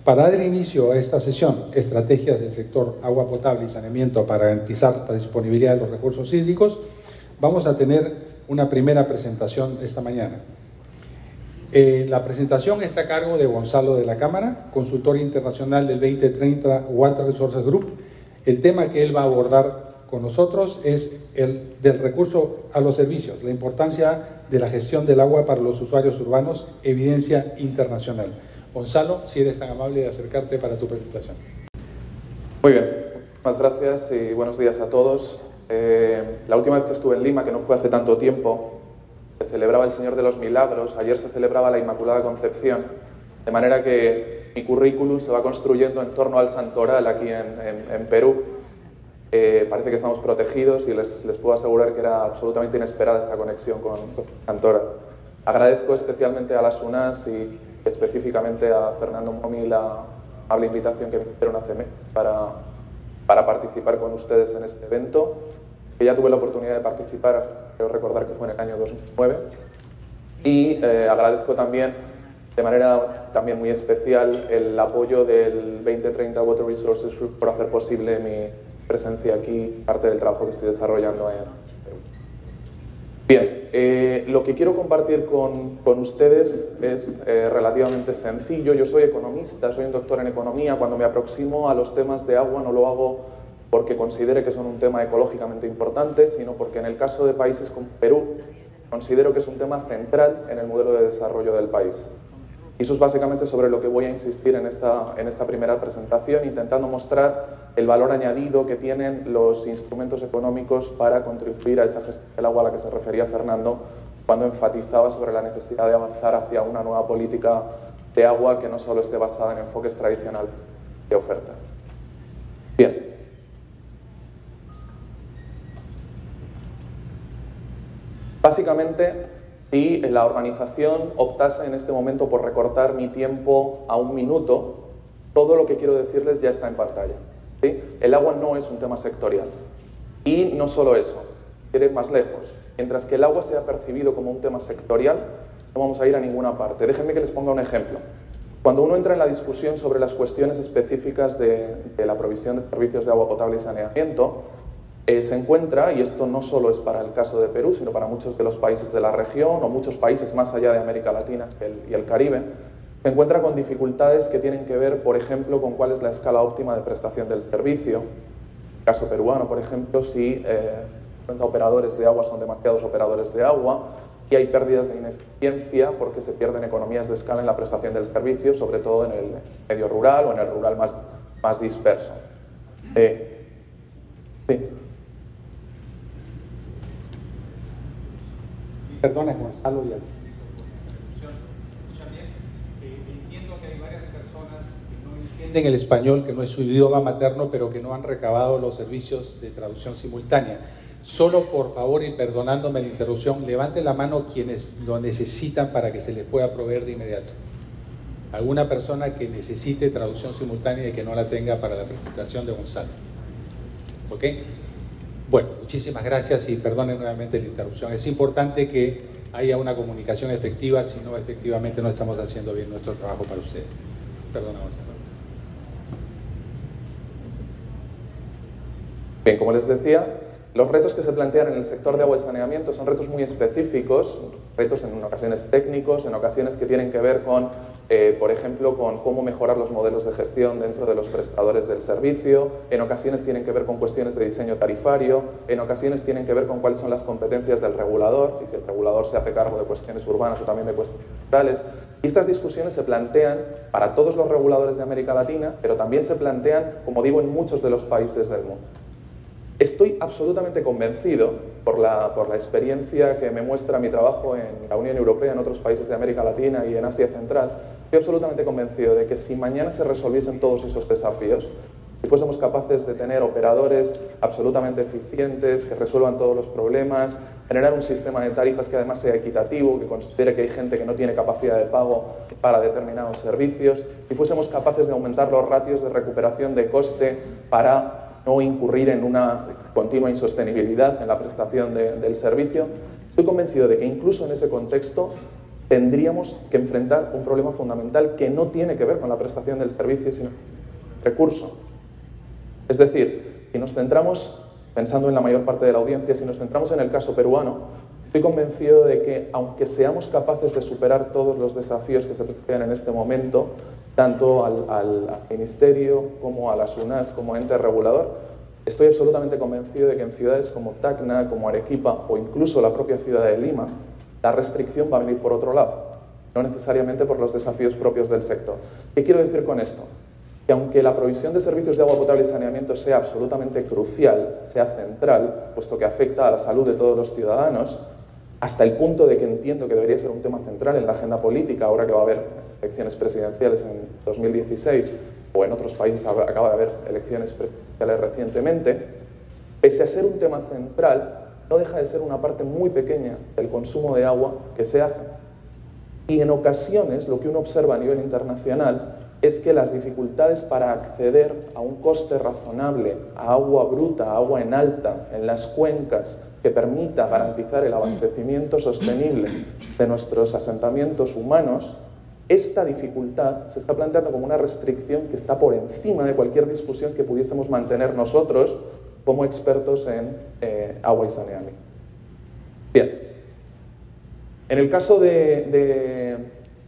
Para dar inicio a esta sesión, estrategias del sector agua potable y saneamiento para garantizar la disponibilidad de los recursos hídricos, vamos a tener una primera presentación esta mañana. La presentación está a cargo de Gonzalo de la Cámara, consultor internacional del 2030 Water Resources Group. El tema que él va a abordar con nosotros es el del recurso a los servicios, la importancia de la gestión del agua para los usuarios urbanos, evidencia internacional. Gonzalo, si eres tan amable de acercarte para tu presentación. Muy bien, muchas gracias y buenos días a todos. La última vez que estuve en Lima, que no fue hace tanto tiempo, se celebraba el Señor de los Milagros, ayer se celebraba la Inmaculada Concepción, de manera que mi currículum se va construyendo en torno al Santoral aquí en Perú. Parece que estamos protegidos y les puedo asegurar que era absolutamente inesperada esta conexión con Santoral. Agradezco especialmente a las UNAS y específicamente a Fernando Momi la amable invitación que me hicieron hace meses para participar con ustedes en este evento, que ya tuve la oportunidad de participar, creo recordar que fue en el año 2009, y agradezco también de manera también muy especial el apoyo del 2030 Water Resources Group por hacer posible mi presencia aquí, parte del trabajo que estoy desarrollando en Perú. Bien, lo que quiero compartir con ustedes es relativamente sencillo. Yo soy economista, soy un doctor en economía. Cuando me aproximo a los temas de agua no lo hago porque considere que son un tema ecológicamente importante, sino porque en el caso de países como Perú considero que es un tema central en el modelo de desarrollo del país. Y eso es básicamente sobre lo que voy a insistir en esta primera presentación, intentando mostrar el valor añadido que tienen los instrumentos económicos para contribuir a esa gestión del agua a la que se refería Fernando cuando enfatizaba sobre la necesidad de avanzar hacia una nueva política de agua que no solo esté basada en enfoques tradicionales de oferta. Bien. Básicamente, si la organización optase en este momento por recortar mi tiempo a 1 minuto, todo lo que quiero decirles ya está en pantalla. ¿Sí? El agua no es un tema sectorial. Y no solo eso, quiero ir más lejos. Mientras que el agua sea percibido como un tema sectorial, no vamos a ir a ninguna parte. Déjenme que les ponga un ejemplo. Cuando uno entra en la discusión sobre las cuestiones específicas de la provisión de servicios de agua potable y saneamiento, se encuentra, y esto no solo es para el caso de Perú, sino para muchos de los países de la región o muchos países más allá de América Latina y el Caribe, se encuentra con dificultades que tienen que ver, por ejemplo, con cuál es la escala óptima de prestación del servicio. En el caso peruano, por ejemplo, si 50 operadores de agua son demasiados operadores de agua y hay pérdidas de ineficiencia porque se pierden economías de escala en la prestación del servicio, sobre todo en el medio rural o en el rural más disperso. Sí. Perdona, Gonzalo. Entiendo que hay varias personas que no entienden el español, que no es su idioma materno, pero que no han recabado los servicios de traducción simultánea. Solo, por favor, y perdonándome la interrupción, levanten la mano quienes lo necesitan para que se les pueda proveer de inmediato. Alguna persona que necesite traducción simultánea y que no la tenga para la presentación de Gonzalo. ¿Ok? Bueno, muchísimas gracias y perdonen nuevamente la interrupción. Es importante que haya una comunicación efectiva, si no, efectivamente no estamos haciendo bien nuestro trabajo para ustedes. Perdona, Gonzalo. Bien, como les decía, los retos que se plantean en el sector de agua y saneamiento son retos muy específicos, retos en ocasiones técnicos, en ocasiones que tienen que ver con, por ejemplo, con cómo mejorar los modelos de gestión dentro de los prestadores del servicio, en ocasiones tienen que ver con cuestiones de diseño tarifario, en ocasiones tienen que ver con cuáles son las competencias del regulador y si el regulador se hace cargo de cuestiones urbanas o también de cuestiones rurales. Y estas discusiones se plantean para todos los reguladores de América Latina, pero también se plantean, como digo, en muchos de los países del mundo. Estoy absolutamente convencido, por la experiencia que me muestra mi trabajo en la Unión Europea, en otros países de América Latina y en Asia Central, estoy absolutamente convencido de que si mañana se resolviesen todos esos desafíos, si fuésemos capaces de tener operadores absolutamente eficientes, que resuelvan todos los problemas, generar un sistema de tarifas que además sea equitativo, que considere que hay gente que no tiene capacidad de pago para determinados servicios, si fuésemos capaces de aumentar los ratios de recuperación de coste para no incurrir en una continua insostenibilidad en la prestación del servicio, estoy convencido de que incluso en ese contexto tendríamos que enfrentar un problema fundamental que no tiene que ver con la prestación del servicio, sino recurso. Es decir, si nos centramos, pensando en la mayor parte de la audiencia, si nos centramos en el caso peruano, estoy convencido de que, aunque seamos capaces de superar todos los desafíos que se plantean en este momento, tanto al Ministerio como a las UNAS como ente regulador, estoy absolutamente convencido de que en ciudades como Tacna, como Arequipa o incluso la propia ciudad de Lima, la restricción va a venir por otro lado, no necesariamente por los desafíos propios del sector. ¿Qué quiero decir con esto? Que aunque la provisión de servicios de agua potable y saneamiento sea absolutamente crucial, sea central, puesto que afecta a la salud de todos los ciudadanos, hasta el punto de que entiendo que debería ser un tema central en la agenda política, ahora que va a haber elecciones presidenciales en 2016, o en otros países acaba de haber elecciones presidenciales recientemente, pese a ser un tema central, no deja de ser una parte muy pequeña del consumo de agua que se hace. Y en ocasiones lo que uno observa a nivel internacional es que las dificultades para acceder a un coste razonable a agua bruta, a agua en alta, en las cuencas, que permita garantizar el abastecimiento sostenible de nuestros asentamientos humanos, esta dificultad se está planteando como una restricción que está por encima de cualquier discusión que pudiésemos mantener nosotros como expertos en agua y saneamiento. Bien, en el caso de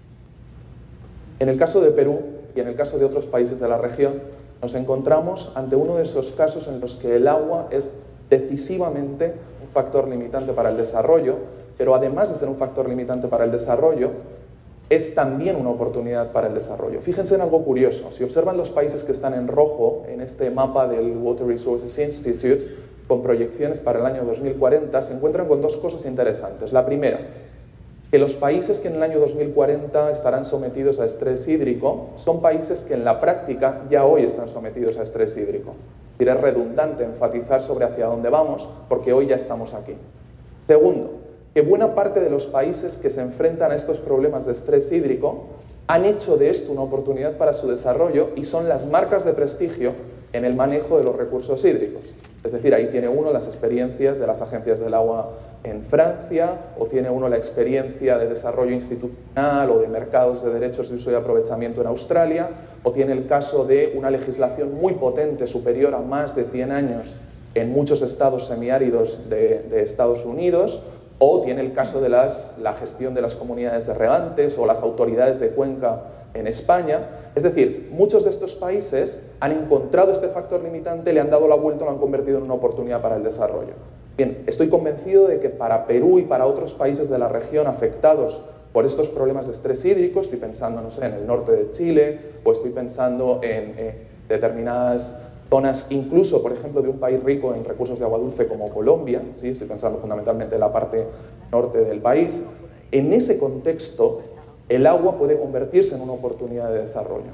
Perú y en el caso de otros países de la región, nos encontramos ante uno de esos casos en los que el agua es decisivamente un factor limitante para el desarrollo, pero además de ser un factor limitante para el desarrollo, es también una oportunidad para el desarrollo. Fíjense en algo curioso. Si observan los países que están en rojo en este mapa del Water Resources Institute, con proyecciones para el año 2040, se encuentran con dos cosas interesantes. La primera, que los países que en el año 2040 estarán sometidos a estrés hídrico son países que en la práctica ya hoy están sometidos a estrés hídrico. Es decir, es redundante enfatizar sobre hacia dónde vamos, porque hoy ya estamos aquí. Segundo, que buena parte de los países que se enfrentan a estos problemas de estrés hídrico han hecho de esto una oportunidad para su desarrollo y son las marcas de prestigio en el manejo de los recursos hídricos. Es decir, ahí tiene uno las experiencias de las agencias del agua en Francia, o tiene uno la experiencia de desarrollo institucional o de mercados de derechos de uso y aprovechamiento en Australia, o tiene el caso de una legislación muy potente, superior a más de 100 años en muchos estados semiáridos de Estados Unidos, o tiene el caso de la gestión de las comunidades de regantes o las autoridades de cuenca en España. Es decir, muchos de estos países han encontrado este factor limitante, le han dado la vuelta, lo han convertido en una oportunidad para el desarrollo. Bien, estoy convencido de que para Perú y para otros países de la región afectados por estos problemas de estrés hídrico, estoy pensando, no sé, en el norte de Chile, o estoy pensando en determinadas zonas, incluso, por ejemplo, de un país rico en recursos de agua dulce como Colombia, ¿sí? Estoy pensando fundamentalmente en la parte norte del país. En ese contexto, el agua puede convertirse en una oportunidad de desarrollo.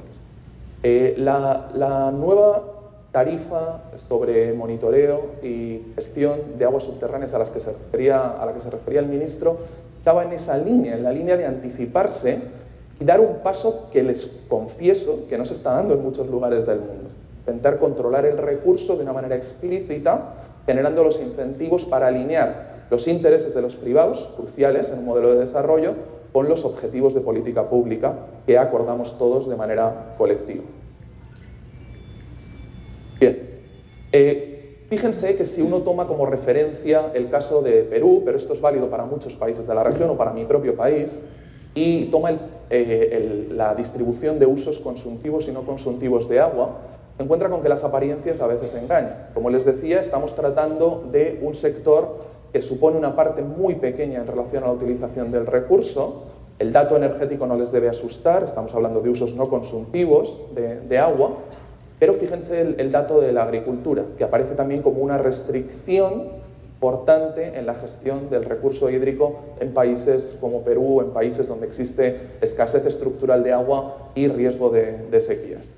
La nueva tarifa sobre monitoreo y gestión de aguas subterráneas a la que se refería el ministro estaba en esa línea, en la línea de anticiparse y dar un paso que les confieso que no se está dando en muchos lugares del mundo. Intentar controlar el recurso de una manera explícita, generando los incentivos para alinear los intereses de los privados, cruciales en un modelo de desarrollo, con los objetivos de política pública que acordamos todos de manera colectiva. Bien, fíjense que si uno toma como referencia el caso de Perú, pero esto es válido para muchos países de la región o para mi propio país, y toma la distribución de usos consumtivos y no consumtivos de agua, se encuentra con que las apariencias a veces engañan. Como les decía, estamos tratando de un sector que supone una parte muy pequeña en relación a la utilización del recurso. El dato energético no les debe asustar, estamos hablando de usos no consumtivos de agua, pero fíjense el dato de la agricultura, que aparece también como una restricción importante en la gestión del recurso hídrico en países como Perú, en países donde existe escasez estructural de agua y riesgo de sequías.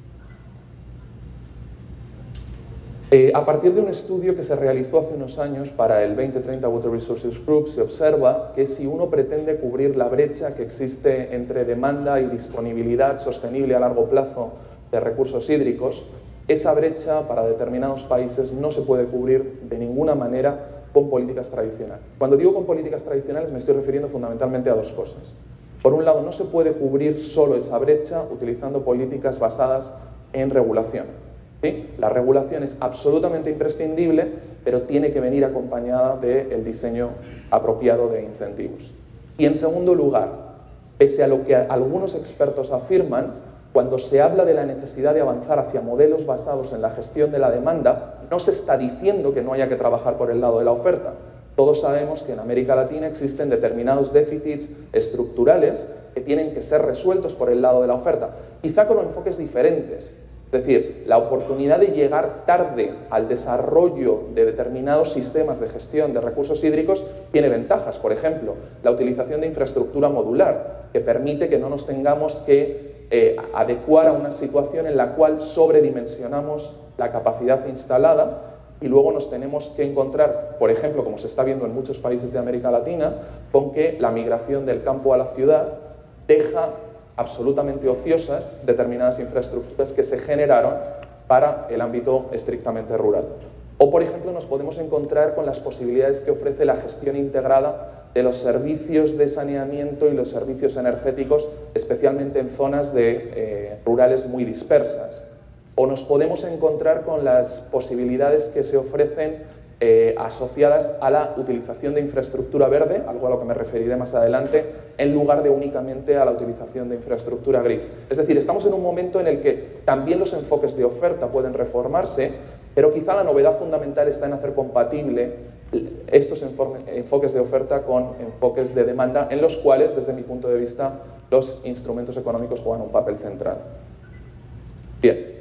A partir de un estudio que se realizó hace unos años para el 2030 Water Resources Group, se observa que si uno pretende cubrir la brecha que existe entre demanda y disponibilidad sostenible a largo plazo de recursos hídricos, esa brecha para determinados países no se puede cubrir de ninguna manera con políticas tradicionales. Cuando digo con políticas tradicionales me estoy refiriendo fundamentalmente a dos cosas. Por un lado, no se puede cubrir solo esa brecha utilizando políticas basadas en regulación. ¿Sí? La regulación es absolutamente imprescindible, pero tiene que venir acompañada del diseño apropiado de incentivos. Y en segundo lugar, pese a lo que algunos expertos afirman, cuando se habla de la necesidad de avanzar hacia modelos basados en la gestión de la demanda, no se está diciendo que no haya que trabajar por el lado de la oferta. Todos sabemos que en América Latina existen determinados déficits estructurales que tienen que ser resueltos por el lado de la oferta, quizá con enfoques diferentes. Es decir, la oportunidad de llegar tarde al desarrollo de determinados sistemas de gestión de recursos hídricos tiene ventajas. Por ejemplo, la utilización de infraestructura modular, que permite que no nos tengamos que adecuar a una situación en la cual sobredimensionamos la capacidad instalada y luego nos tenemos que encontrar, por ejemplo, como se está viendo en muchos países de América Latina, con que la migración del campo a la ciudad deja absolutamente ociosas determinadas infraestructuras que se generaron para el ámbito estrictamente rural. O, por ejemplo, nos podemos encontrar con las posibilidades que ofrece la gestión integrada de los servicios de saneamiento y los servicios energéticos, especialmente en zonas rurales muy dispersas. O nos podemos encontrar con las posibilidades que se ofrecen asociadas a la utilización de infraestructura verde, algo a lo que me referiré más adelante, en lugar de únicamente a la utilización de infraestructura gris. Es decir, estamos en un momento en el que también los enfoques de oferta pueden reformarse, pero quizá la novedad fundamental está en hacer compatible estos enfoques de oferta con enfoques de demanda, en los cuales, desde mi punto de vista, los instrumentos económicos juegan un papel central. Bien.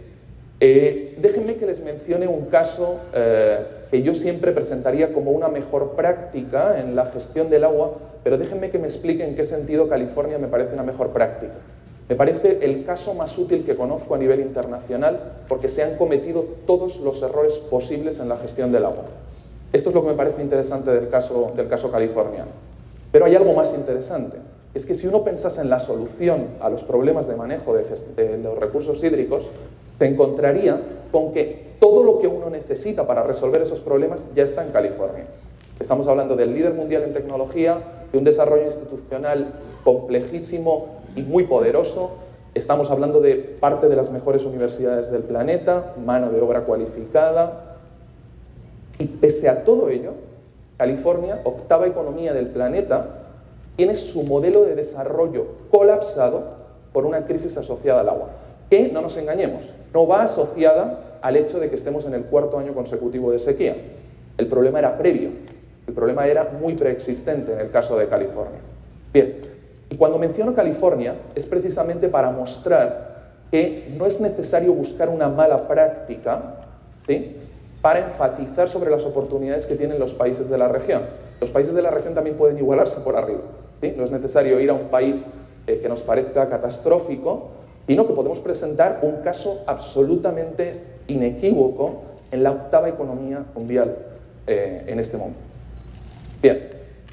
Déjenme que les mencione un caso que yo siempre presentaría como una mejor práctica en la gestión del agua, pero déjenme que me explique en qué sentido California me parece una mejor práctica. Me parece el caso más útil que conozco a nivel internacional porque se han cometido todos los errores posibles en la gestión del agua. Esto es lo que me parece interesante del caso californiano. Pero hay algo más interesante. Es que si uno pensase en la solución a los problemas de manejo de los recursos hídricos, se encontraría con que todo lo que uno necesita para resolver esos problemas ya está en California. Estamos hablando del líder mundial en tecnología, de un desarrollo institucional complejísimo y muy poderoso. Estamos hablando de parte de las mejores universidades del planeta, mano de obra cualificada. Y pese a todo ello, California, octava economía del planeta, tiene su modelo de desarrollo colapsado por una crisis asociada al agua, que, no nos engañemos, no va asociada al hecho de que estemos en el cuarto año consecutivo de sequía. El problema era previo, el problema era muy preexistente en el caso de California. Bien, y cuando menciono California es precisamente para mostrar que no es necesario buscar una mala práctica, ¿sí?, para enfatizar sobre las oportunidades que tienen los países de la región. Los países de la región también pueden igualarse por arriba, ¿sí? No es necesario ir a un país que nos parezca catastrófico, sino que podemos presentar un caso absolutamente inequívoco en la octava economía mundial en este momento. Bien,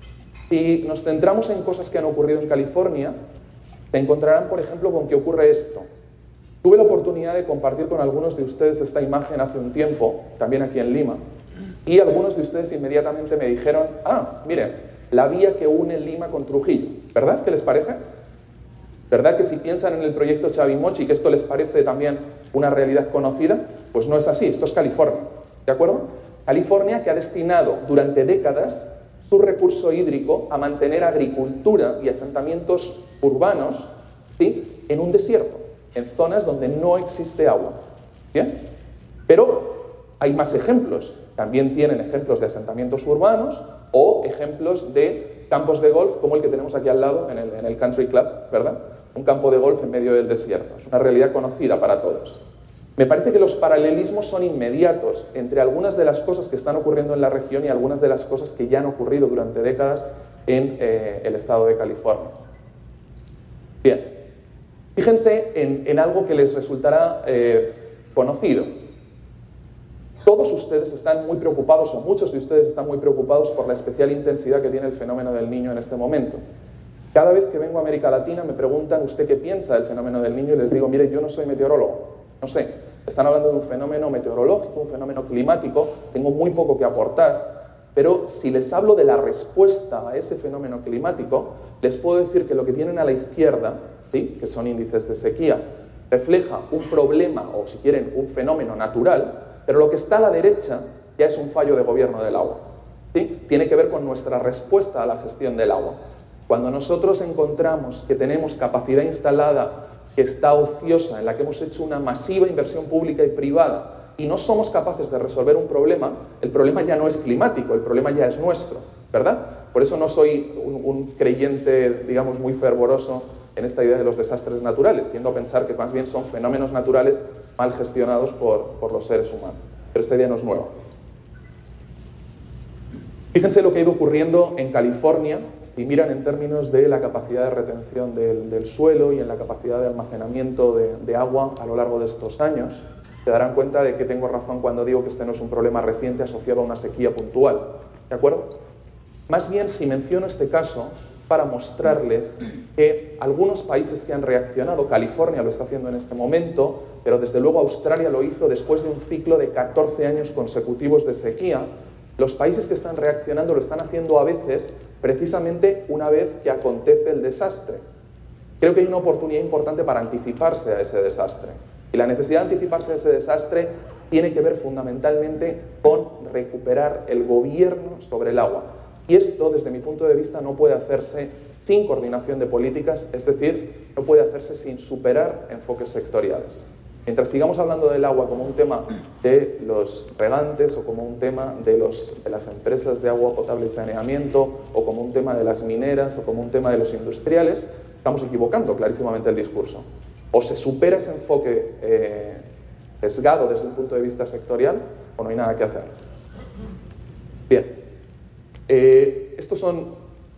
si nos centramos en cosas que han ocurrido en California, se encontrarán, por ejemplo, con que ocurre esto. Tuve la oportunidad de compartir con algunos de ustedes esta imagen hace un tiempo, también aquí en Lima, y algunos de ustedes inmediatamente me dijeron, miren, la vía que une Lima con Trujillo. ¿Verdad? ¿Qué les parece? ¿Verdad que si piensan en el proyecto Chavimochi, que esto les parece también una realidad conocida? Pues no es así, esto es California, ¿de acuerdo? California, que ha destinado durante décadas su recurso hídrico a mantener agricultura y asentamientos urbanos, ¿sí?, en un desierto, en zonas donde no existe agua. ¿Bien? Pero hay más ejemplos. También tienen ejemplos de asentamientos urbanos o ejemplos de campos de golf como el que tenemos aquí al lado en el Country Club, ¿verdad? Un campo de golf en medio del desierto. Es una realidad conocida para todos. Me parece que los paralelismos son inmediatos entre algunas de las cosas que están ocurriendo en la región y algunas de las cosas que ya han ocurrido durante décadas en el estado de California. Bien. Fíjense en algo que les resultará conocido. Todos ustedes están muy preocupados, o muchos de ustedes están muy preocupados por la especial intensidad que tiene el fenómeno del Niño en este momento. Cada vez que vengo a América Latina me preguntan, ¿usted qué piensa del fenómeno del Niño? Y les digo, mire, yo no soy meteorólogo, no sé. Están hablando de un fenómeno meteorológico, un fenómeno climático, tengo muy poco que aportar, pero si les hablo de la respuesta a ese fenómeno climático, les puedo decir que lo que tienen a la izquierda, ¿sí?, que son índices de sequía, refleja un problema o, si quieren, un fenómeno natural, pero lo que está a la derecha ya es un fallo de gobierno del agua, ¿sí? Tiene que ver con nuestra respuesta a la gestión del agua. Cuando nosotros encontramos que tenemos capacidad instalada que está ociosa, en la que hemos hecho una masiva inversión pública y privada, y no somos capaces de resolver un problema, el problema ya no es climático, el problema ya es nuestro, ¿verdad? Por eso no soy un creyente, digamos, muy fervoroso en esta idea de los desastres naturales. Tiendo a pensar que más bien son fenómenos naturales mal gestionados por los seres humanos. Pero esta idea no es nueva. Fíjense lo que ha ido ocurriendo en California, si miran en términos de la capacidad de retención del suelo y en la capacidad de almacenamiento de agua a lo largo de estos años. Se darán cuenta de que tengo razón cuando digo que este no es un problema reciente asociado a una sequía puntual. ¿De acuerdo? Más bien, si menciono este caso, para mostrarles que algunos países que han reaccionado, California lo está haciendo en este momento, pero desde luego Australia lo hizo después de un ciclo de 14 años consecutivos de sequía, los países que están reaccionando lo están haciendo a veces precisamente una vez que acontece el desastre. Creo que hay una oportunidad importante para anticiparse a ese desastre. Y la necesidad de anticiparse a ese desastre tiene que ver fundamentalmente con recuperar el gobierno sobre el agua. Y esto, desde mi punto de vista, no puede hacerse sin coordinación de políticas, es decir, no puede hacerse sin superar enfoques sectoriales. Mientras sigamos hablando del agua como un tema de los regantes o como un tema de las empresas de agua potable y saneamiento o como un tema de las mineras o como un tema de los industriales, estamos equivocando clarísimamente el discurso. O se supera ese enfoque sesgado desde un punto de vista sectorial o no hay nada que hacer. Bien. Estos son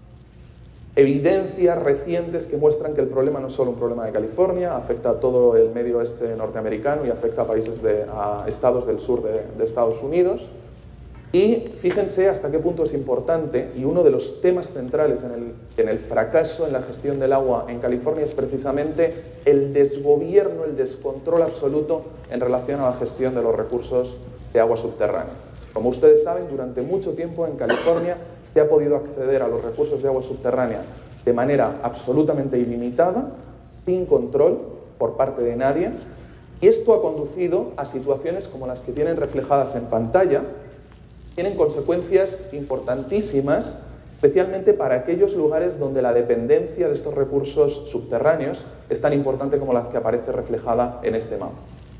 evidencias recientes que muestran que el problema no es solo un problema de California, afecta a todo el medio oeste norteamericano y afecta a a estados del sur de Estados Unidos. Y fíjense hasta qué punto es importante, y uno de los temas centrales en el fracaso en la gestión del agua en California es precisamente el desgobierno, el descontrol absoluto en relación a la gestión de los recursos de agua subterránea. Como ustedes saben, durante mucho tiempo en California se ha podido acceder a los recursos de agua subterránea de manera absolutamente ilimitada, sin control por parte de nadie, y esto ha conducido a situaciones como las que tienen reflejadas en pantalla. Tienen consecuencias importantísimas, especialmente para aquellos lugares donde la dependencia de estos recursos subterráneos es tan importante como la que aparece reflejada en este mapa.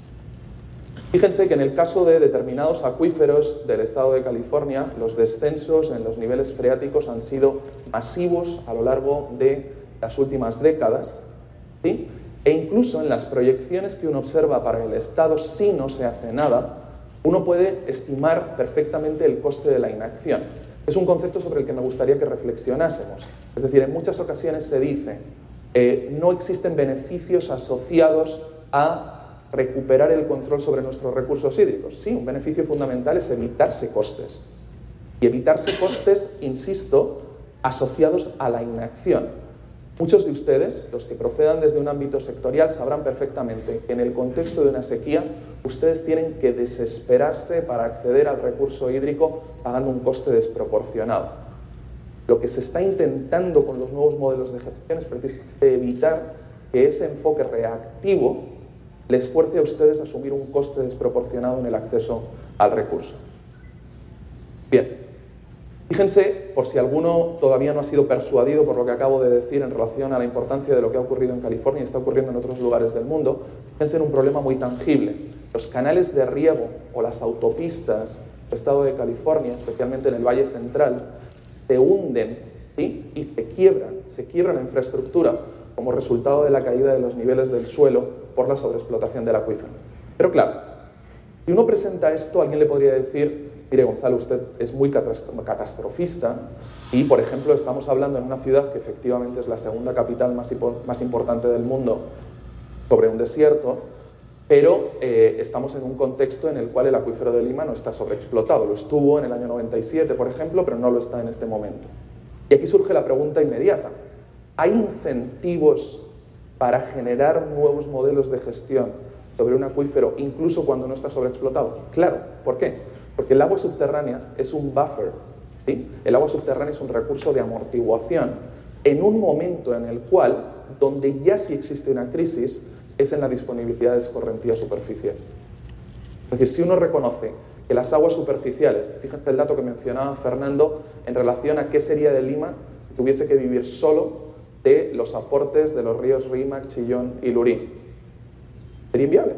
Fíjense que en el caso de determinados acuíferos del estado de California, los descensos en los niveles freáticos han sido masivos a lo largo de las últimas décadas, ¿sí? E incluso en las proyecciones que uno observa para el estado, si no se hace nada, uno puede estimar perfectamente el coste de la inacción. Es un concepto sobre el que me gustaría que reflexionásemos. Es decir, en muchas ocasiones se dice no existen beneficios asociados a recuperar el control sobre nuestros recursos hídricos. Sí, un beneficio fundamental es evitarse costes. Y evitarse costes, insisto, asociados a la inacción. Muchos de ustedes, los que procedan desde un ámbito sectorial, sabrán perfectamente que en el contexto de una sequía, ustedes tienen que desesperarse para acceder al recurso hídrico pagando un coste desproporcionado. Lo que se está intentando con los nuevos modelos de gestión es precisamente evitar que ese enfoque reactivo les fuerce a ustedes a asumir un coste desproporcionado en el acceso al recurso. Bien, fíjense, por si alguno todavía no ha sido persuadido por lo que acabo de decir en relación a la importancia de lo que ha ocurrido en California y está ocurriendo en otros lugares del mundo, fíjense en un problema muy tangible. Los canales de riego o las autopistas del estado de California, especialmente en el Valle Central, se hunden, ¿sí? Y se quiebra la infraestructura como resultado de la caída de los niveles del suelo por la sobreexplotación del acuífero. Pero claro, si uno presenta esto, alguien le podría decir: mire, Gonzalo, usted es muy catastrofista y, por ejemplo, estamos hablando en una ciudad que efectivamente es la segunda capital más importante del mundo sobre un desierto, pero estamos en un contexto en el cual el acuífero de Lima no está sobreexplotado. Lo estuvo en el año 97, por ejemplo, pero no lo está en este momento. Y aquí surge la pregunta inmediata: ¿hay incentivos para generar nuevos modelos de gestión sobre un acuífero incluso cuando no está sobreexplotado? Claro, ¿por qué? Porque el agua subterránea es un buffer, ¿sí? El agua subterránea es un recurso de amortiguación en un momento en el cual, donde ya sí existe una crisis, es en la disponibilidad de escorrentía superficial. Es decir, si uno reconoce que las aguas superficiales, fíjense el dato que mencionaba Fernando en relación a qué sería de Lima si tuviese que vivir solo de los aportes de los ríos Rímac, Chillón y Lurín. Sería inviable.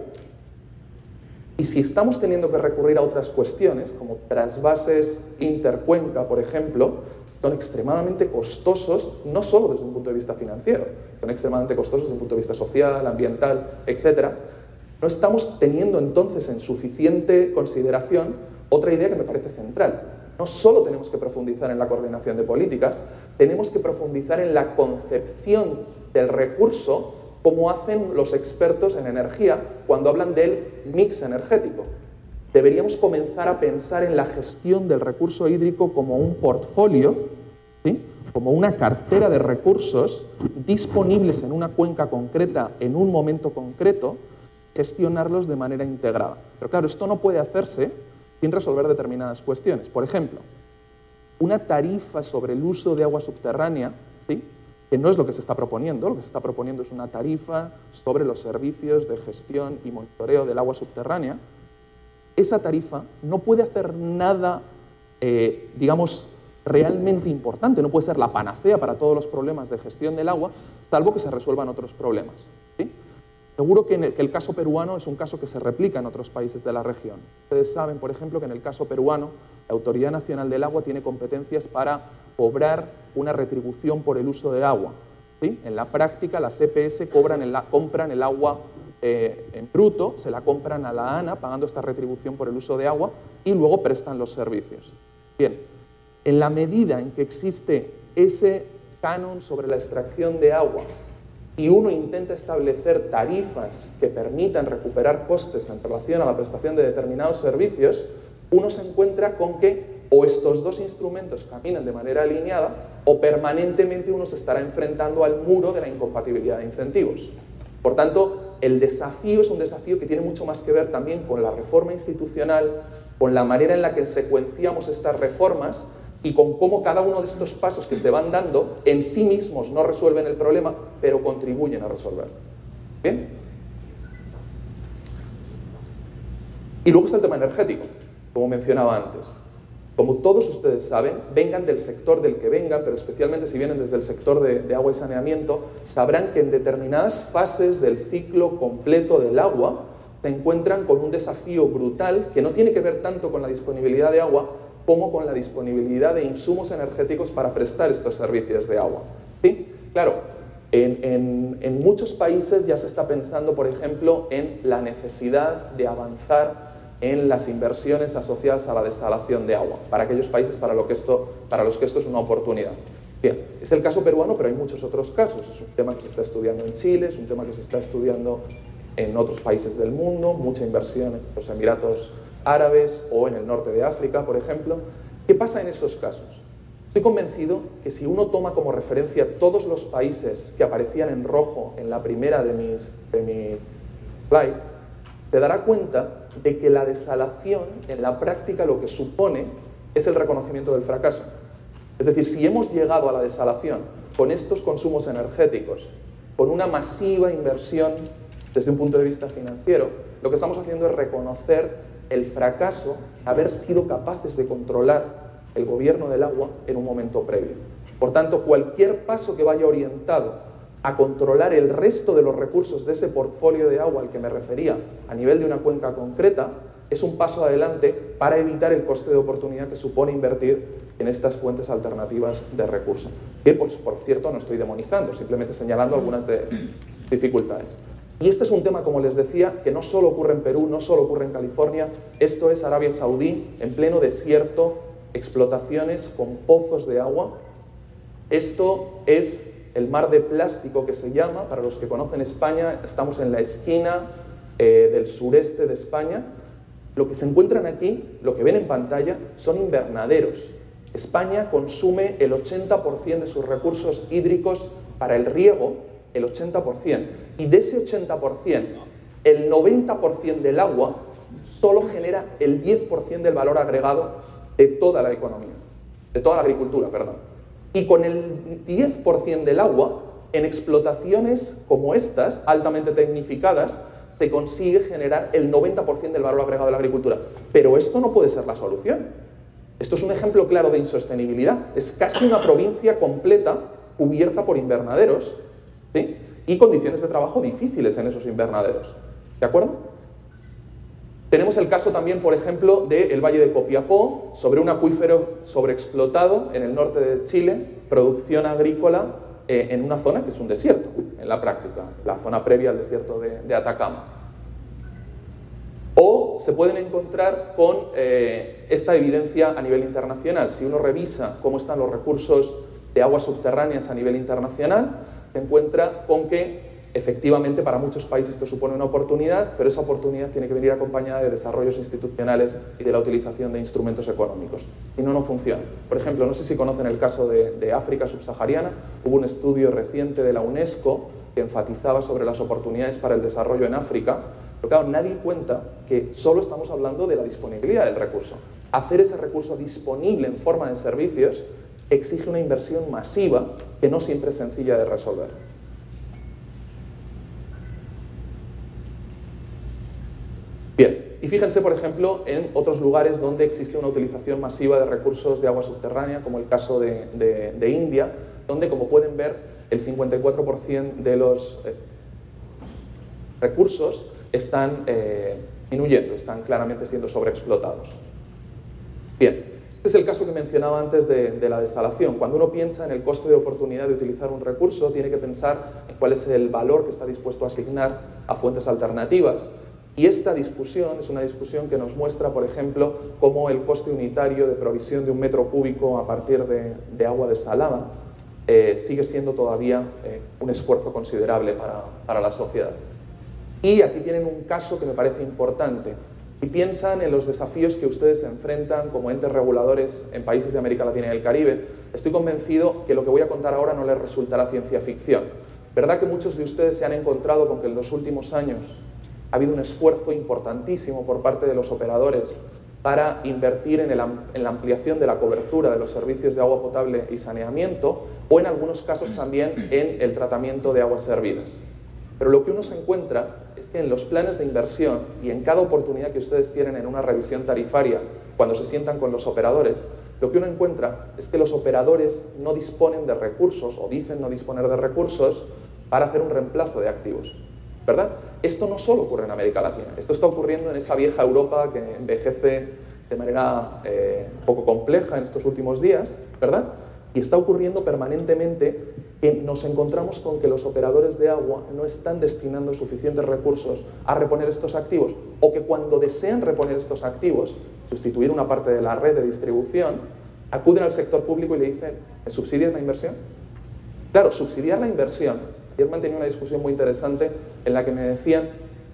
Y si estamos teniendo que recurrir a otras cuestiones, como trasvases intercuenca, por ejemplo, son extremadamente costosos, no solo desde un punto de vista financiero, son extremadamente costosos desde un punto de vista social, ambiental, etc. No estamos teniendo entonces en suficiente consideración otra idea que me parece central. No solo tenemos que profundizar en la coordinación de políticas, tenemos que profundizar en la concepción del recurso como hacen los expertos en energía cuando hablan del mix energético. Deberíamos comenzar a pensar en la gestión del recurso hídrico como un portfolio, ¿sí? Como una cartera de recursos disponibles en una cuenca concreta, en un momento concreto, gestionarlos de manera integrada. Pero claro, esto no puede hacerse sin resolver determinadas cuestiones. Por ejemplo, una tarifa sobre el uso de agua subterránea, ¿sí? Que no es lo que se está proponiendo. Lo que se está proponiendo es una tarifa sobre los servicios de gestión y monitoreo del agua subterránea. Esa tarifa no puede hacer nada, digamos, realmente importante, no puede ser la panacea para todos los problemas de gestión del agua, salvo que se resuelvan otros problemas, ¿sí? Seguro que el caso peruano es un caso que se replica en otros países de la región. Ustedes saben, por ejemplo, que en el caso peruano la Autoridad Nacional del Agua tiene competencias para cobrar una retribución por el uso de agua, ¿sí? En la práctica, las EPS compran el agua en bruto, se la compran a la ANA pagando esta retribución por el uso de agua y luego prestan los servicios. Bien, en la medida en que existe ese canon sobre la extracción de agua y uno intenta establecer tarifas que permitan recuperar costes en relación a la prestación de determinados servicios, uno se encuentra con que o estos dos instrumentos caminan de manera alineada o permanentemente uno se estará enfrentando al muro de la incompatibilidad de incentivos. Por tanto, el desafío es un desafío que tiene mucho más que ver también con la reforma institucional, con la manera en la que secuenciamos estas reformas y con cómo cada uno de estos pasos que se van dando en sí mismos no resuelven el problema, pero contribuyen a resolverlo. ¿Bien? Y luego está el tema energético, como mencionaba antes. Como todos ustedes saben, vengan del sector del que vengan, pero especialmente si vienen desde el sector de agua y saneamiento, sabrán que en determinadas fases del ciclo completo del agua se encuentran con un desafío brutal que no tiene que ver tanto con la disponibilidad de agua como con la disponibilidad de insumos energéticos para prestar estos servicios de agua. ¿Sí? Claro, en muchos países ya se está pensando, por ejemplo, en la necesidad de avanzar en las inversiones asociadas a la desalación de agua, para aquellos países para los que esto es una oportunidad. Bien, es el caso peruano, pero hay muchos otros casos. Es un tema que se está estudiando en Chile, es un tema que se está estudiando en otros países del mundo, mucha inversión en los Emiratos Árabes o en el norte de África, por ejemplo. ¿Qué pasa en esos casos? Estoy convencido que si uno toma como referencia todos los países que aparecían en rojo en la primera de mis slides, se dará cuenta de que la desalación en la práctica lo que supone es el reconocimiento del fracaso. Es decir, si hemos llegado a la desalación con estos consumos energéticos, con una masiva inversión desde un punto de vista financiero, lo que estamos haciendo es reconocer el fracaso de haber sido capaces de controlar el gobierno del agua en un momento previo. Por tanto, cualquier paso que vaya orientado a controlar el resto de los recursos de ese portfolio de agua al que me refería a nivel de una cuenca concreta es un paso adelante para evitar el coste de oportunidad que supone invertir en estas fuentes alternativas de recursos. Que, por cierto, no estoy demonizando, simplemente señalando algunas dificultades. Y este es un tema, como les decía, que no solo ocurre en Perú, no solo ocurre en California, esto es Arabia Saudí, en pleno desierto, explotaciones con pozos de agua. Esto es el mar de plástico que se llama, para los que conocen España, estamos en la esquina del sureste de España. Lo que se encuentran aquí, lo que ven en pantalla, son invernaderos. España consume el 80% de sus recursos hídricos para el riego, el 80%. Y de ese 80%, el 90% del agua solo genera el 10% del valor agregado de toda la economía. de toda la agricultura, perdón. Y con el 10% del agua, en explotaciones como estas, altamente tecnificadas, se consigue generar el 90% del valor agregado de la agricultura. Pero esto no puede ser la solución. Esto es un ejemplo claro de insostenibilidad. Es casi una provincia completa cubierta por invernaderos, ¿sí? Y condiciones de trabajo difíciles en esos invernaderos. ¿De acuerdo? Tenemos el caso también, por ejemplo, del Valle de Copiapó, sobre un acuífero sobreexplotado en el norte de Chile, producción agrícola en una zona que es un desierto, en la práctica, la zona previa al desierto de Atacama. O se pueden encontrar con esta evidencia a nivel internacional. Si uno revisa cómo están los recursos de aguas subterráneas a nivel internacional, se encuentra con que efectivamente para muchos países esto supone una oportunidad, pero esa oportunidad tiene que venir acompañada de desarrollos institucionales y de la utilización de instrumentos económicos. Si no, no funciona. Por ejemplo, no sé si conocen el caso de África subsahariana. Hubo un estudio reciente de la UNESCO que enfatizaba sobre las oportunidades para el desarrollo en África, pero claro, nadie cuenta que solo estamos hablando de la disponibilidad del recurso. Hacer ese recurso disponible en forma de servicios exige una inversión masiva que no siempre es sencilla de resolver. Bien, y fíjense, por ejemplo, en otros lugares donde existe una utilización masiva de recursos de agua subterránea, como el caso de India, donde, como pueden ver, el 54% de los recursos están disminuyendo, están claramente siendo sobreexplotados. Bien, este es el caso que mencionaba antes de la desalación. Cuando uno piensa en el coste de oportunidad de utilizar un recurso, tiene que pensar en cuál es el valor que está dispuesto a asignar a fuentes alternativas. Y esta discusión es una discusión que nos muestra, por ejemplo, cómo el coste unitario de provisión de un metro cúbico a partir de agua desalada sigue siendo todavía un esfuerzo considerable para la sociedad. Y aquí tienen un caso que me parece importante. Si piensan en los desafíos que ustedes se enfrentan como entes reguladores en países de América Latina y el Caribe, estoy convencido que lo que voy a contar ahora no les resultará ciencia ficción. ¿Verdad que muchos de ustedes se han encontrado con que en los últimos años ha habido un esfuerzo importantísimo por parte de los operadores para invertir en la ampliación de la cobertura de los servicios de agua potable y saneamiento, o en algunos casos también en el tratamiento de aguas servidas? Pero lo que uno se encuentra es que en los planes de inversión y en cada oportunidad que ustedes tienen en una revisión tarifaria, cuando se sientan con los operadores, lo que uno encuentra es que los operadores no disponen de recursos, o dicen no disponer de recursos, para hacer un reemplazo de activos, ¿verdad? Esto no solo ocurre en América Latina, esto está ocurriendo en esa vieja Europa que envejece de manera un poco compleja en estos últimos días, ¿verdad? Y está ocurriendo permanentemente que nos encontramos con que los operadores de agua no están destinando suficientes recursos a reponer estos activos, o que cuando desean reponer estos activos, sustituir una parte de la red de distribución, acuden al sector público y le dicen, ¿me subsidias la inversión? Claro, subsidiar la inversión. Ayer mantenía una discusión muy interesante en la que me decían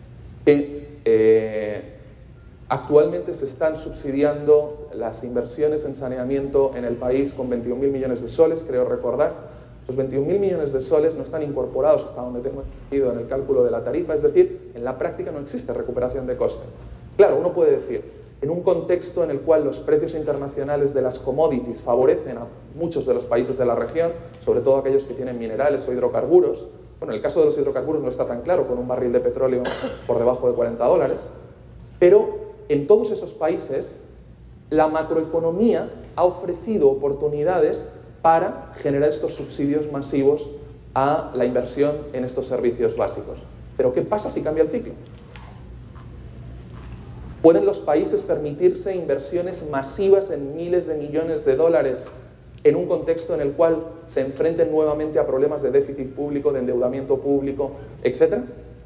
que actualmente se están subsidiando las inversiones en saneamiento en el país con 21.000 millones de soles, creo recordar. Los 21.000 millones de soles no están incorporados, hasta donde tengo entendido, en el cálculo de la tarifa, es decir, en la práctica no existe recuperación de coste. Claro, uno puede decir, en un contexto en el cual los precios internacionales de las commodities favorecen a muchos de los países de la región, sobre todo aquellos que tienen minerales o hidrocarburos. Bueno, en el caso de los hidrocarburos no está tan claro, con un barril de petróleo por debajo de $40, pero en todos esos países la macroeconomía ha ofrecido oportunidades para generar estos subsidios masivos a la inversión en estos servicios básicos. Pero ¿qué pasa si cambia el ciclo? ¿Pueden los países permitirse inversiones masivas en miles de millones de dólares en un contexto en el cual se enfrenten nuevamente a problemas de déficit público, de endeudamiento público, etcétera?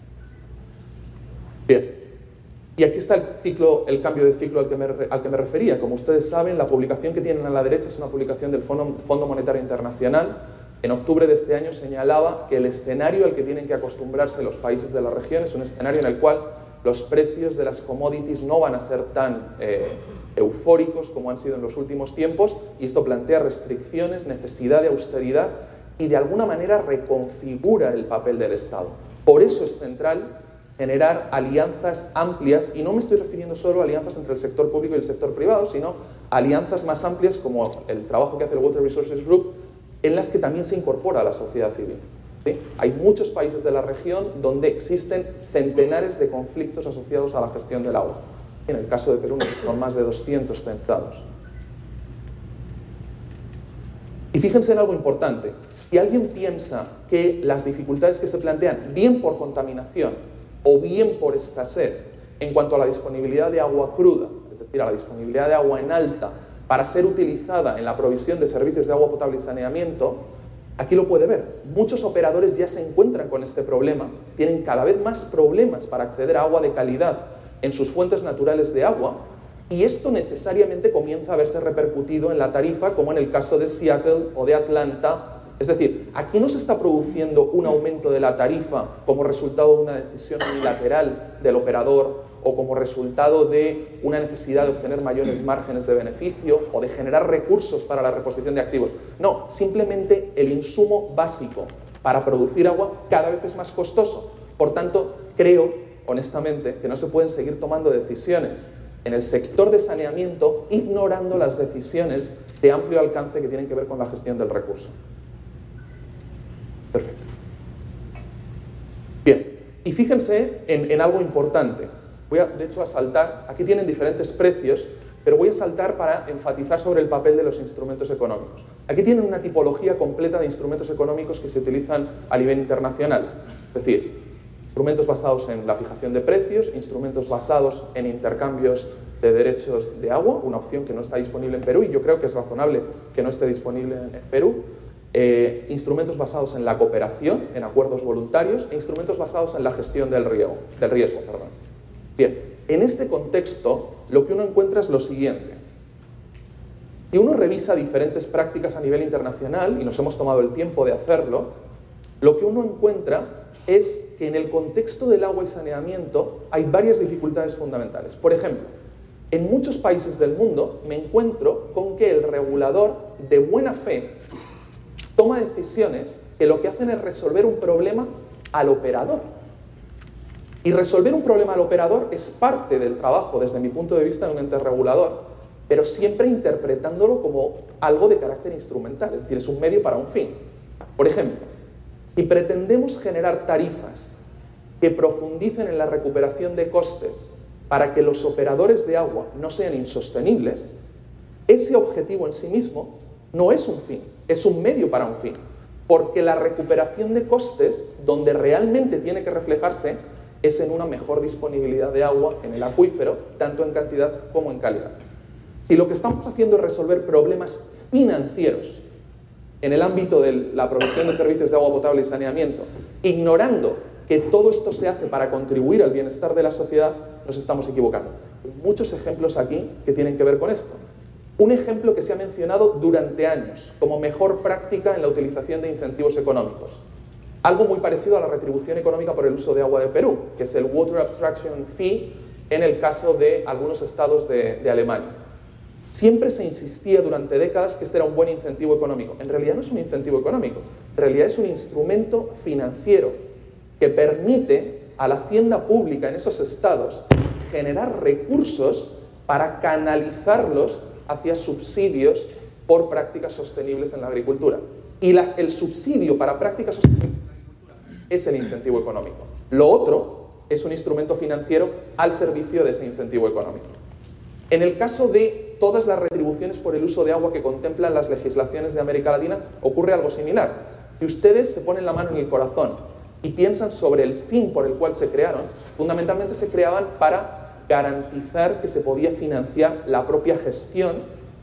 Bien, y aquí está el cambio de ciclo al que me refería. Como ustedes saben, la publicación que tienen a la derecha es una publicación del Fondo Monetario Internacional. En octubre de este año señalaba que el escenario al que tienen que acostumbrarse los países de la región es un escenario en el cual los precios de las commodities no van a ser tan eufóricos como han sido en los últimos tiempos, y esto plantea restricciones, necesidad de austeridad y de alguna manera reconfigura el papel del Estado. Por eso es central generar alianzas amplias, y no me estoy refiriendo solo a alianzas entre el sector público y el sector privado, sino alianzas más amplias como el trabajo que hace el Water Resources Group, en las que también se incorpora a la sociedad civil. ¿Sí? Hay muchos países de la región donde existen centenares de conflictos asociados a la gestión del agua. En el caso de Perú son más de 200 centados. Y fíjense en algo importante. Si alguien piensa que las dificultades que se plantean, bien por contaminación o bien por escasez, en cuanto a la disponibilidad de agua cruda, es decir, a la disponibilidad de agua en alta, para ser utilizada en la provisión de servicios de agua potable y saneamiento, aquí lo puede ver. Muchos operadores ya se encuentran con este problema, tienen cada vez más problemas para acceder a agua de calidad en sus fuentes naturales de agua, y esto necesariamente comienza a verse repercutido en la tarifa, como en el caso de Seattle o de Atlanta. Es decir, aquí no se está produciendo un aumento de la tarifa como resultado de una decisión unilateral del operador o como resultado de una necesidad de obtener mayores márgenes de beneficio o de generar recursos para la reposición de activos. No, simplemente el insumo básico para producir agua cada vez es más costoso. Por tanto, creo, honestamente, que no se pueden seguir tomando decisiones en el sector de saneamiento ignorando las decisiones de amplio alcance que tienen que ver con la gestión del recurso. Perfecto. Bien, y fíjense en algo importante. Voy de hecho a saltar, aquí tienen diferentes precios, pero voy a saltar para enfatizar sobre el papel de los instrumentos económicos. Aquí tienen una tipología completa de instrumentos económicos que se utilizan a nivel internacional. Es decir, instrumentos basados en la fijación de precios, instrumentos basados en intercambios de derechos de agua, una opción que no está disponible en Perú y yo creo que es razonable que no esté disponible en Perú, instrumentos basados en la cooperación, en acuerdos voluntarios e instrumentos basados en la gestión del riesgo. Bien, en este contexto lo que uno encuentra es lo siguiente. Si uno revisa diferentes prácticas a nivel internacional, y nos hemos tomado el tiempo de hacerlo, lo que uno encuentra es que en el contexto del agua y saneamiento hay varias dificultades fundamentales. Por ejemplo, en muchos países del mundo me encuentro con que el regulador de buena fe toma decisiones que lo que hacen es resolver un problema al operador. Y resolver un problema al operador es parte del trabajo, desde mi punto de vista, de un ente regulador, pero siempre interpretándolo como algo de carácter instrumental, es decir, es un medio para un fin. Por ejemplo, si pretendemos generar tarifas que profundicen en la recuperación de costes para que los operadores de agua no sean insostenibles, ese objetivo en sí mismo no es un fin, es un medio para un fin. Porque la recuperación de costes, donde realmente tiene que reflejarse, es en una mejor disponibilidad de agua en el acuífero, tanto en cantidad como en calidad. Si lo que estamos haciendo es resolver problemas financieros en el ámbito de la provisión de servicios de agua potable y saneamiento, ignorando que todo esto se hace para contribuir al bienestar de la sociedad, nos estamos equivocando. Hay muchos ejemplos aquí que tienen que ver con esto. Un ejemplo que se ha mencionado durante años como mejor práctica en la utilización de incentivos económicos. Algo muy parecido a la retribución económica por el uso de agua de Perú, que es el Water Abstraction Fee en el caso de algunos estados de Alemania. Siempre se insistía durante décadas que este era un buen incentivo económico. En realidad no es un incentivo económico, en realidad es un instrumento financiero que permite a la hacienda pública en esos estados generar recursos para canalizarlos hacia subsidios por prácticas sostenibles en la agricultura. Y el subsidio para prácticas sostenibles en la agricultura es el incentivo económico. Lo otro es un instrumento financiero al servicio de ese incentivo económico. En el caso de todas las retribuciones por el uso de agua que contemplan las legislaciones de América Latina, ocurre algo similar. Si ustedes se ponen la mano en el corazón y piensan sobre el fin por el cual se crearon, fundamentalmente se creaban para garantizar que se podía financiar la propia gestión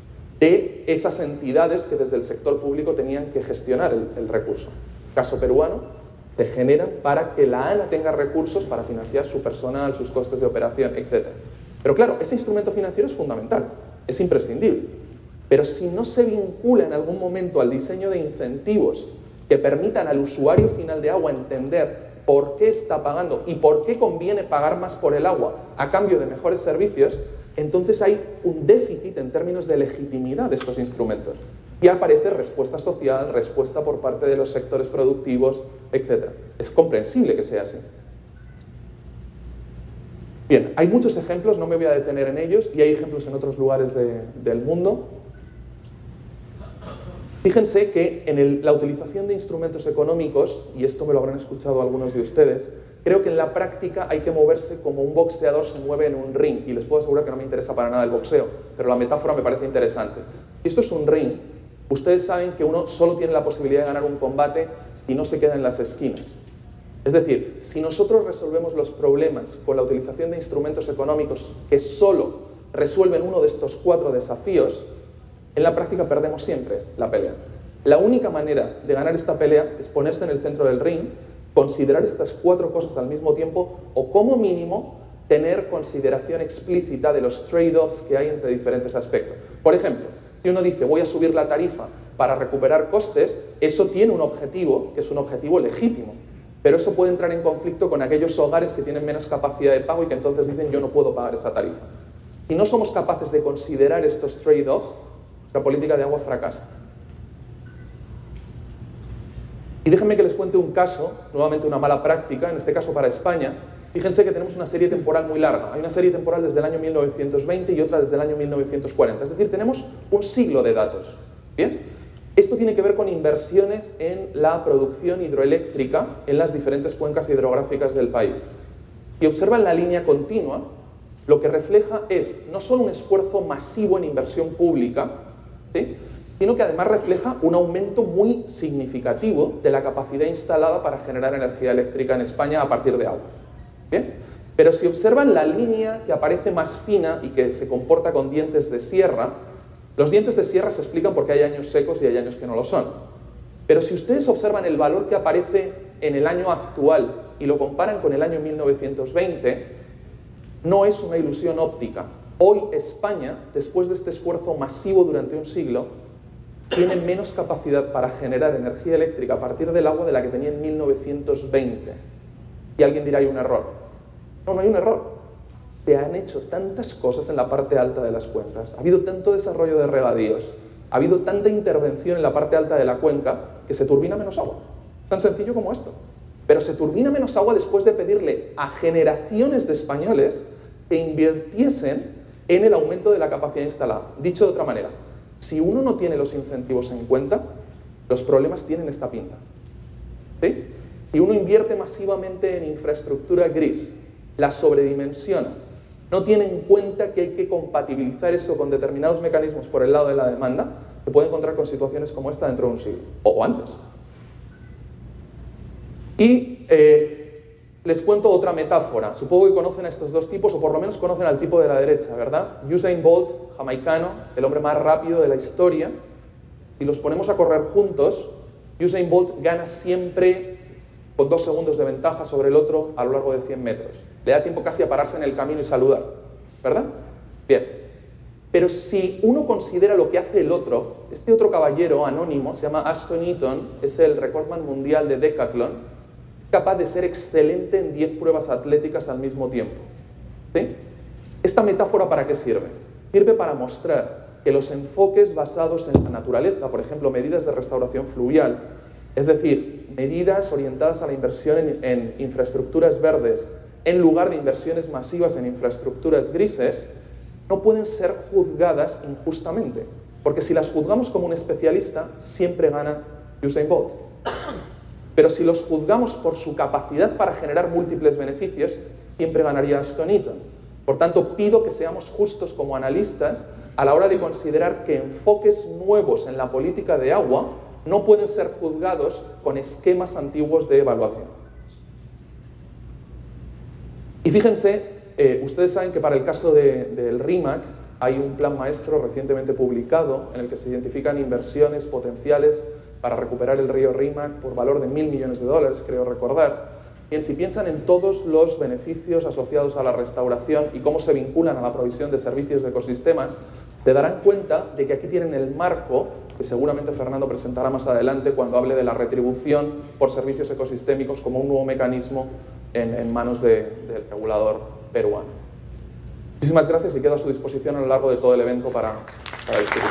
de esas entidades que desde el sector público tenían que gestionar el recurso. En el caso peruano, se generan para que la ANA tenga recursos para financiar su personal, sus costes de operación, etc. Pero claro, ese instrumento financiero es fundamental, es imprescindible. Pero si no se vincula en algún momento al diseño de incentivos que permitan al usuario final de agua entender por qué está pagando y por qué conviene pagar más por el agua a cambio de mejores servicios, entonces hay un déficit en términos de legitimidad de estos instrumentos. Y aparece respuesta social, respuesta por parte de los sectores productivos, etc. Es comprensible que sea así. Bien, hay muchos ejemplos, no me voy a detener en ellos, y hay ejemplos en otros lugares del mundo. Fíjense que en la utilización de instrumentos económicos, y esto me lo habrán escuchado algunos de ustedes, creo que en la práctica hay que moverse como un boxeador se mueve en un ring, y les puedo asegurar que no me interesa para nada el boxeo, pero la metáfora me parece interesante. Si esto es un ring, ustedes saben que uno solo tiene la posibilidad de ganar un combate si no se queda en las esquinas. Es decir, si nosotros resolvemos los problemas con la utilización de instrumentos económicos que solo resuelven uno de estos 4 desafíos, en la práctica perdemos siempre la pelea. La única manera de ganar esta pelea es ponerse en el centro del ring, considerar estas 4 cosas al mismo tiempo o, como mínimo, tener consideración explícita de los trade-offs que hay entre diferentes aspectos. Por ejemplo, si uno dice voy a subir la tarifa para recuperar costes, eso tiene un objetivo que es un objetivo legítimo. Pero eso puede entrar en conflicto con aquellos hogares que tienen menos capacidad de pago y que entonces dicen yo no puedo pagar esa tarifa. Si no somos capaces de considerar estos trade-offs, la política de agua fracasa. Y déjenme que les cuente un caso, nuevamente una mala práctica, en este caso para España. Fíjense que tenemos una serie temporal muy larga. Hay una serie temporal desde el año 1920 y otra desde el año 1940. Es decir, tenemos un siglo de datos. ¿Bien? Esto tiene que ver con inversiones en la producción hidroeléctrica en las diferentes cuencas hidrográficas del país. Si observan la línea continua, lo que refleja es no solo un esfuerzo masivo en inversión pública, ¿sí?, sino que además refleja un aumento muy significativo de la capacidad instalada para generar energía eléctrica en España a partir de agua. ¿Bien? Pero si observan la línea que aparece más fina y que se comporta con dientes de sierra, los dientes de sierra se explican porque hay años secos y hay años que no lo son. Pero si ustedes observan el valor que aparece en el año actual y lo comparan con el año 1920, no es una ilusión óptica. Hoy España, después de este esfuerzo masivo durante un siglo, tiene menos capacidad para generar energía eléctrica a partir del agua de la que tenía en 1920. Y alguien dirá, hay un error. No, no hay un error. Se han hecho tantas cosas en la parte alta de las cuencas, ha habido tanto desarrollo de regadíos, ha habido tanta intervención en la parte alta de la cuenca que se turbina menos agua. Tan sencillo como esto. Pero se turbina menos agua después de pedirle a generaciones de españoles que invirtiesen en el aumento de la capacidad instalada. Dicho de otra manera, si uno no tiene los incentivos en cuenta, los problemas tienen esta pinta. ¿Sí? Si uno invierte masivamente en infraestructura gris, la sobredimensiona, no tiene en cuenta que hay que compatibilizar eso con determinados mecanismos por el lado de la demanda, se puede encontrar con situaciones como esta dentro de un siglo, o antes. Y les cuento otra metáfora. Supongo que conocen a estos dos tipos, o por lo menos conocen al tipo de la derecha, ¿verdad? Usain Bolt, jamaicano, el hombre más rápido de la historia. Si los ponemos a correr juntos, Usain Bolt gana siempre con 2 segundos de ventaja sobre el otro a lo largo de 100 metros. Le da tiempo casi a pararse en el camino y saludar, ¿verdad? Bien. Pero si uno considera lo que hace el otro, este otro caballero anónimo, se llama Ashton Eaton, es el recordman mundial de decathlon, es capaz de ser excelente en 10 pruebas atléticas al mismo tiempo. ¿Sí? ¿Esta metáfora para qué sirve? Sirve para mostrar que los enfoques basados en la naturaleza, por ejemplo, medidas de restauración fluvial, es decir, medidas orientadas a la inversión en infraestructuras verdes, en lugar de inversiones masivas en infraestructuras grises, no pueden ser juzgadas injustamente. Porque si las juzgamos como un especialista, siempre gana Usain Bolt. Pero si los juzgamos por su capacidad para generar múltiples beneficios, siempre ganaría Ashton Eaton. Por tanto, pido que seamos justos como analistas a la hora de considerar que enfoques nuevos en la política de agua no pueden ser juzgados con esquemas antiguos de evaluación. Y fíjense, ustedes saben que para el caso del RIMAC hay un plan maestro recientemente publicado en el que se identifican inversiones potenciales para recuperar el río Rímac por valor de $1.000 millones, creo recordar. Bien, si piensan en todos los beneficios asociados a la restauración y cómo se vinculan a la provisión de servicios de ecosistemas, se darán cuenta de que aquí tienen el marco que seguramente Fernando presentará más adelante cuando hable de la retribución por servicios ecosistémicos como un nuevo mecanismo en manos del regulador peruano. Muchísimas gracias y quedo a su disposición a lo largo de todo el evento para discutir.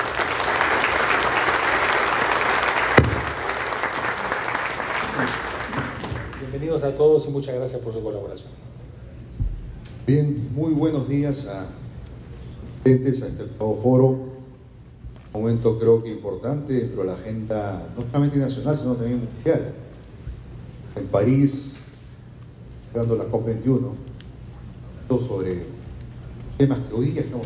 Bienvenidos a todos y muchas gracias por su colaboración. Bien, muy buenos días a presentes a este foro. Un momento creo que importante dentro de la agenda no solamente nacional, sino también mundial. En París, llegando a la COP21, sobre temas que hoy día estamos.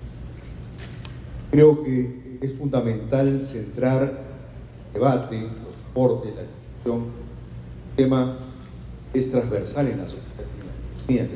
Creo que es fundamental centrar el debate, los deportes, la discusión. El tema es transversal en la sociedad.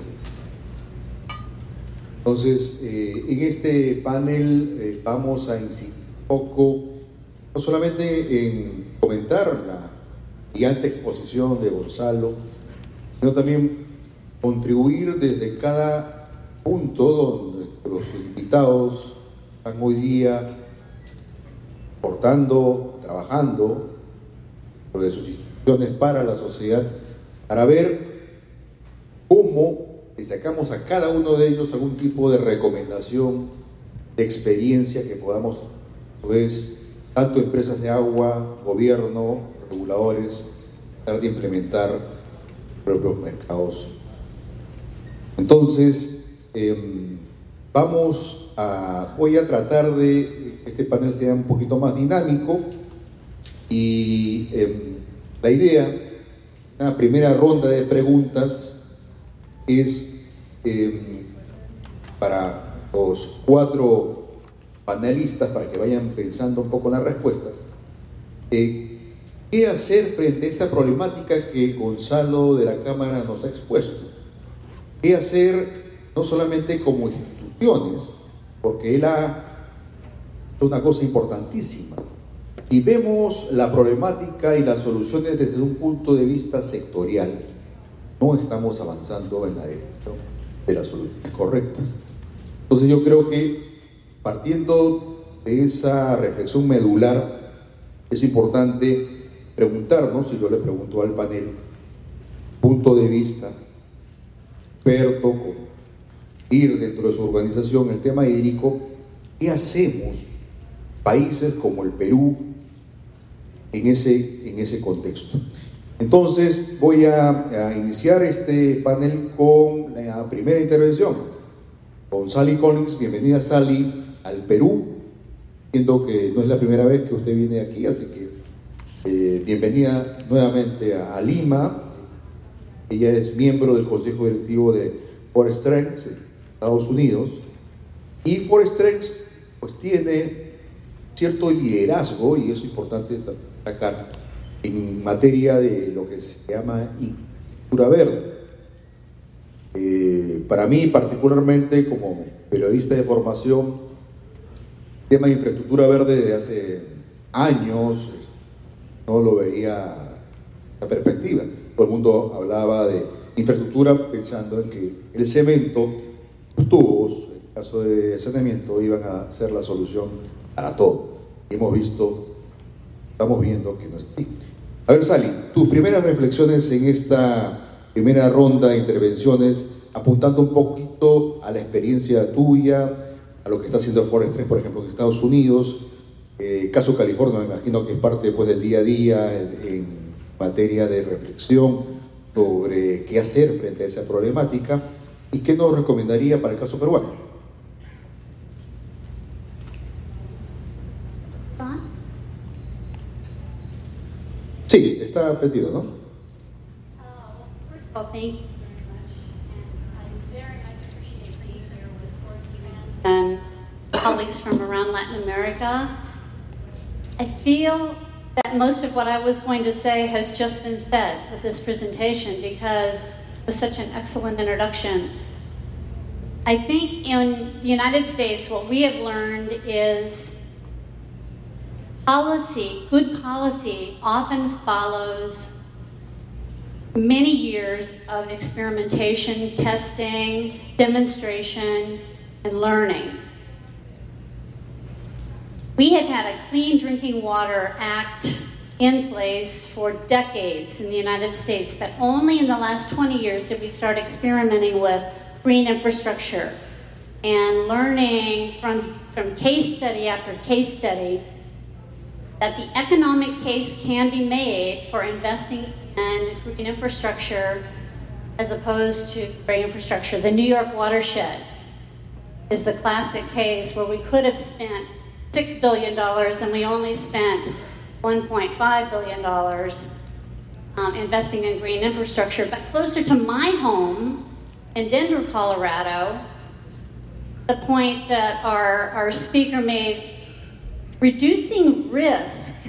Entonces, en este panel vamos a incidir un poco, no solamente en comentar la brillante exposición de Gonzalo, sino también contribuir desde cada punto donde los invitados están hoy día aportando, trabajando sobre sus instituciones para la sociedad, para ver cómo le sacamos a cada uno de ellos algún tipo de recomendación, de experiencia que podamos, pues, tanto empresas de agua, gobierno, reguladores, tratar de implementar propios mercados. Entonces, voy a tratar de que este panel sea un poquito más dinámico y la idea, una primera ronda de preguntas es para los 4 panelistas, para que vayan pensando un poco en las respuestas, ¿qué hacer frente a esta problemática que Gonzalo de la Cámara nos ha expuesto? ¿Qué hacer no solamente como instituciones, porque él ha hecho una cosa importantísima? Si vemos la problemática y las soluciones desde un punto de vista sectorial, no estamos avanzando en la dirección de las soluciones correctas. Entonces yo creo que partiendo de esa reflexión medular, es importante preguntarnos, si yo le pregunto al panel, punto de vista, experto, ir dentro de su organización, el tema hídrico, ¿qué hacemos países como el Perú en ese contexto? Entonces voy a iniciar este panel con la primera intervención, con Sally Collins. Bienvenida, Sally, al Perú. Entiendo que no es la primera vez que usted viene aquí, así que bienvenida nuevamente a Lima. Ella es miembro del Consejo Directivo de Forest Strengths, Estados Unidos, y Forest Strengths pues tiene cierto liderazgo, y eso es importante destacar, en materia de lo que se llama infraestructura verde. Para mí, particularmente como periodista de formación, el tema de infraestructura verde desde hace años no lo veía la perspectiva. Todo el mundo hablaba de infraestructura pensando en que el cemento, los tubos, en el caso de saneamiento, iban a ser la solución para todo. Estamos viendo que no es así. A ver, Sally, tus primeras reflexiones en esta primera ronda de intervenciones, apuntando un poquito a la experiencia tuya, a lo que está haciendo Forest Strengths, por ejemplo, en Estados Unidos. Caso California, me imagino que es parte después del día a día en materia de reflexión sobre qué hacer frente a esa problemática y qué nos recomendaría para el caso peruano. Sí, está pedido, ¿no? First of all, thank you very much. And I very much appreciate being here with Forest Strengths and colleagues from around Latin America. I feel that most of what I was going to say has just been said with this presentation because it was such an excellent introduction. I think in the United States, what we have learned is policy, good policy, often follows many years of experimentation, testing, demonstration, and learning. We have had a Clean Drinking Water Act in place for decades in the United States, but only in the last 20 years did we start experimenting with green infrastructure and learning from case study after case study that the economic case can be made for investing in green infrastructure as opposed to great infrastructure. The New York watershed is the classic case where we could have spent $6 billion and we only spent $1.5 billion investing in green infrastructure. But closer to my home in Denver, Colorado, the point that our speaker made, reducing risk,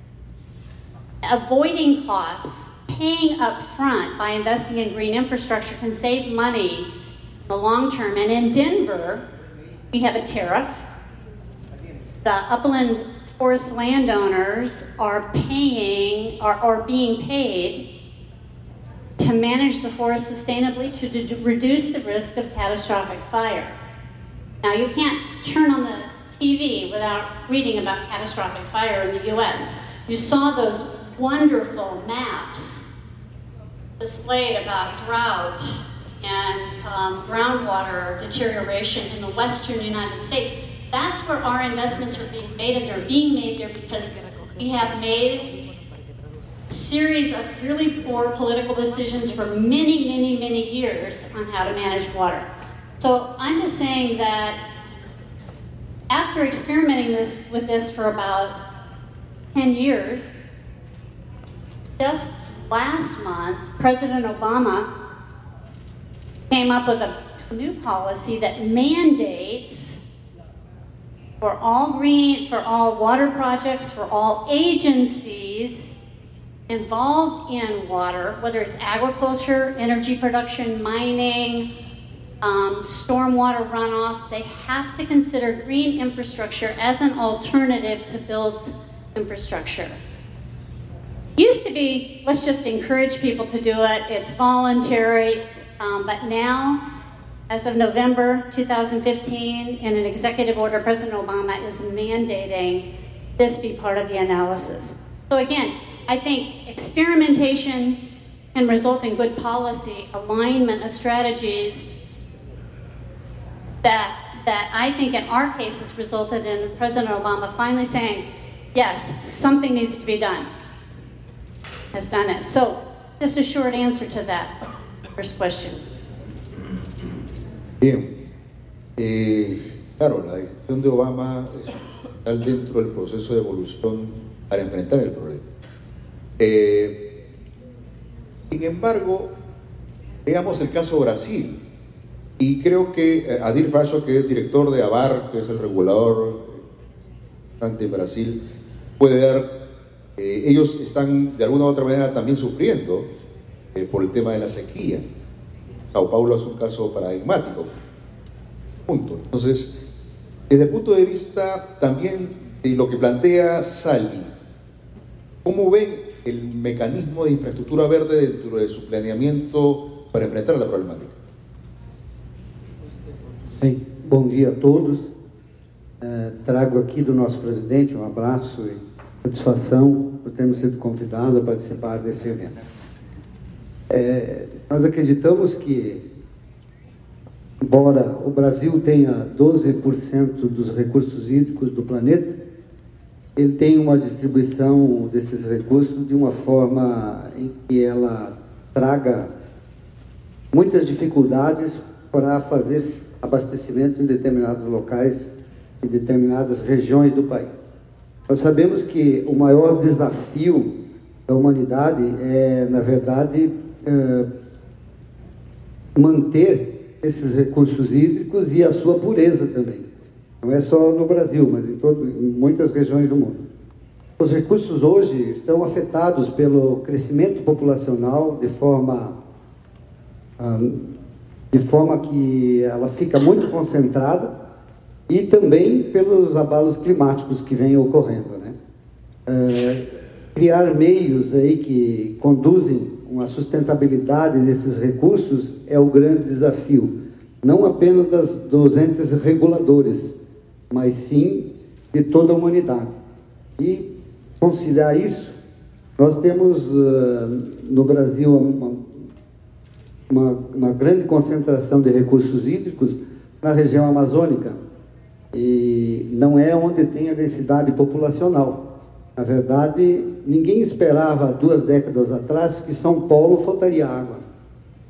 avoiding costs, paying up front by investing in green infrastructure can save money in the long term. And in Denver, we have a tariff. The upland forest landowners are being paid to manage the forest sustainably to reduce the risk of catastrophic fire. Now, you can't turn on the TV without reading about catastrophic fire in the US. You saw those wonderful maps displayed about drought and groundwater deterioration in the western United States. That's where our investments are being made, and they're being made there because we have made a series of really poor political decisions for many, many, many years on how to manage water. So I'm just saying that after experimenting with this for about 10 years, just last month, President Obama came up with a new policy that mandates for all water projects, for all agencies involved in water, whether it's agriculture, energy production, mining, stormwater runoff, they have to consider green infrastructure as an alternative to build infrastructure. Used to be, let's just encourage people to do it, it's voluntary, but now, as of November 2015, in an executive order, President Obama is mandating this be part of the analysis. So again, I think experimentation can result in good policy, alignment of strategies that I think in our case has resulted in President Obama finally saying, yes, something needs to be done, has done it. So just a short answer to that first question. Bien, claro, la decisión de Obama está dentro del proceso de evolución para enfrentar el problema. Sin embargo, veamos el caso Brasil, y creo que Adir Fasho, que es director de ABAR, que es el regulador ante Brasil, puede dar, ellos están de alguna u otra manera también sufriendo por el tema de la sequía. Sao Paulo es un caso paradigmático. Punto. Entonces, desde el punto de vista también de lo que plantea Sally, ¿cómo ven el mecanismo de infraestructura verde dentro de su planeamiento para enfrentar la problemática? Bem, bom dia a todos. Trago aqui do nosso presidente um abraço e satisfação por termos sido convidados a participar desse evento. Nós acreditamos que, embora o Brasil tenha 12% dos recursos hídricos do planeta, ele tem uma distribuição desses recursos de uma forma em que ela traga muitas dificuldades para fazer abastecimento em determinados locais, em determinadas regiões do país. Nós sabemos que o maior desafio da humanidade é, na verdade, manter esses recursos hídricos e a sua pureza também. Não é só no Brasil, mas em muitas regiões do mundo. Os recursos hoje estão afetados pelo crescimento populacional de forma que ela fica muito concentrada e também pelos abalos climáticos que vêm ocorrendo, né? Criar meios aí que conduzem uma sustentabilidade desses recursos é o grande desafio, não apenas dos entes reguladores, mas sim de toda a humanidade. E conciliar isso, nós temos no Brasil uma grande concentração de recursos hídricos na região amazônica, e não é onde tem a densidade populacional. Na verdade, ninguém esperava 2 décadas atrás que São Paulo faltaria água.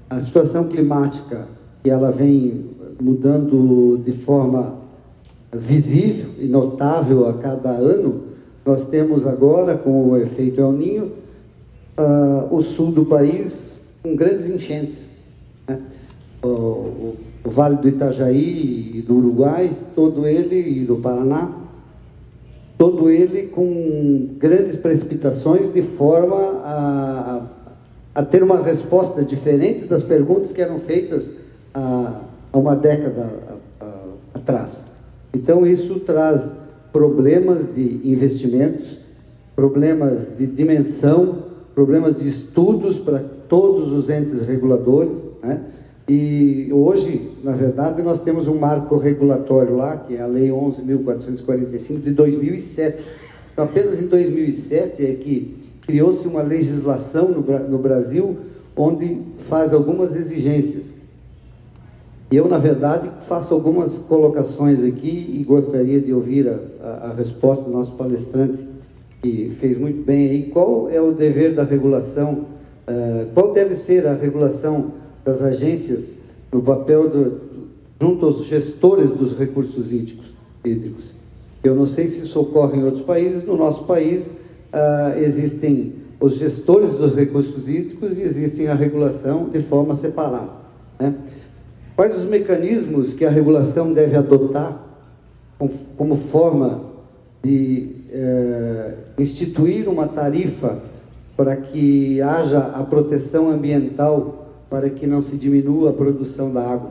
a situação climática, que ela vem mudando de forma visível e notável a cada ano. Nós temos agora, com o efeito El Niño, o sul do país com grandes enchentes, né? O Vale do Itajaí e do Uruguai, todo ele, e do Paraná, todo ele com grandes precipitações, de forma a ter uma resposta diferente das perguntas que eram feitas há uma década atrás. Então, isso traz problemas de investimentos, problemas de dimensão, problemas de estudos para todos os entes reguladores, né? E hoje, na verdade, nós temos um marco regulatório lá, que é a Lei 11.445 de 2007. Então, apenas em 2007 é que criou-se uma legislação no Brasil onde faz algumas exigências. Eu, na verdade, faço algumas colocações aqui e gostaria de ouvir a resposta do nosso palestrante, que fez muito bem aí. Qual é o dever da regulação? Qual deve ser a regulação das agências no papel junto aos gestores dos recursos hídricos? Eu não sei se isso ocorre em outros países. No nosso país existem os gestores dos recursos hídricos e existem a regulação de forma separada, né? Quais os mecanismos que a regulação deve adotar como forma de instituir uma tarifa para que haja a proteção ambiental, para que não se diminua a produção da água?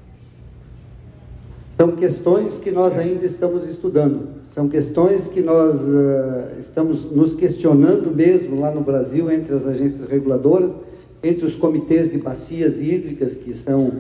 São questões que nós ainda estamos estudando, são questões que nós estamos nos questionando mesmo lá no Brasil, entre as agências reguladoras, entre os comitês de bacias hídricas, que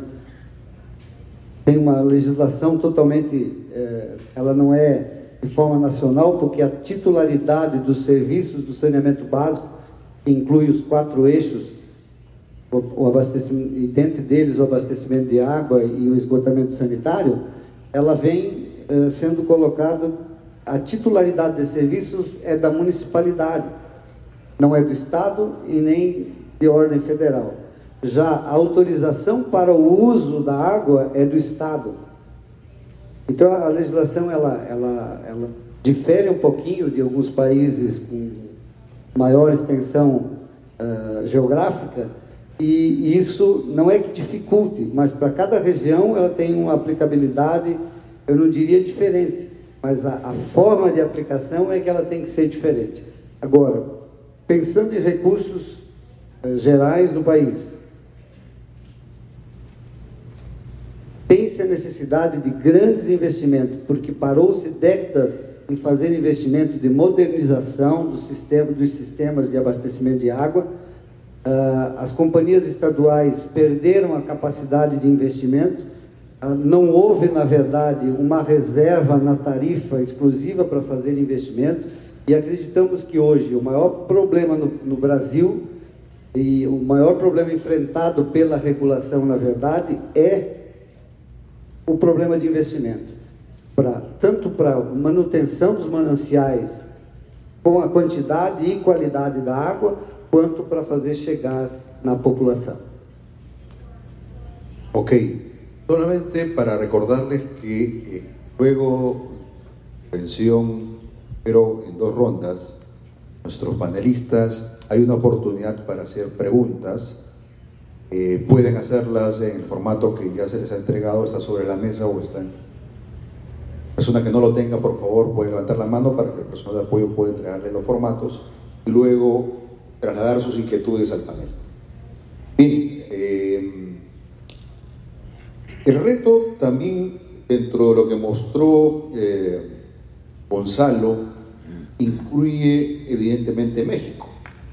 tem uma legislação totalmente, ela não é de forma nacional, porque a titularidade dos serviços do saneamento básico, que inclui os 4 eixos, o abastecimento, e dentre deles o abastecimento de água e o esgotamento sanitário, ela vem sendo colocada, a titularidade de serviços é da municipalidade, não é do Estado e nem de ordem federal. Já a autorização para o uso da água é do Estado. Então, a legislação ela difere um pouquinho de alguns países com maior extensão geográfica, e isso não é que dificulte, mas para cada região ela tem uma aplicabilidade, eu não diria diferente, mas a forma de aplicação é que ela tem que ser diferente. Agora, pensando em recursos gerais do país, tem-se a necessidade de grandes investimentos, porque parou-se décadas em fazer investimento de modernização dos sistemas de abastecimento de água. As companhias estaduais perderam a capacidade de investimento. Não houve, na verdade, uma reserva na tarifa exclusiva para fazer investimento, e acreditamos que hoje o maior problema no Brasil, e o maior problema enfrentado pela regulação, na verdade, é o problema de investimento, tanto para manutenção dos mananciais com a quantidade e qualidade da água, quanto para fazer chegar na população. Ok, solamente para recordarles que luego pensión, pero en 2 rondas, nuestros panelistas, hay una oportunidad para hacer preguntas. Pueden hacerlas en el formato que ya se les ha entregado, está sobre la mesa o está en... Persona que no lo tenga, por favor, puede levantar la mano para que el personal de apoyo pueda entregarle los formatos y luego trasladar sus inquietudes al panel. Bien, el reto también, dentro de lo que mostró Gonzalo, incluye evidentemente México.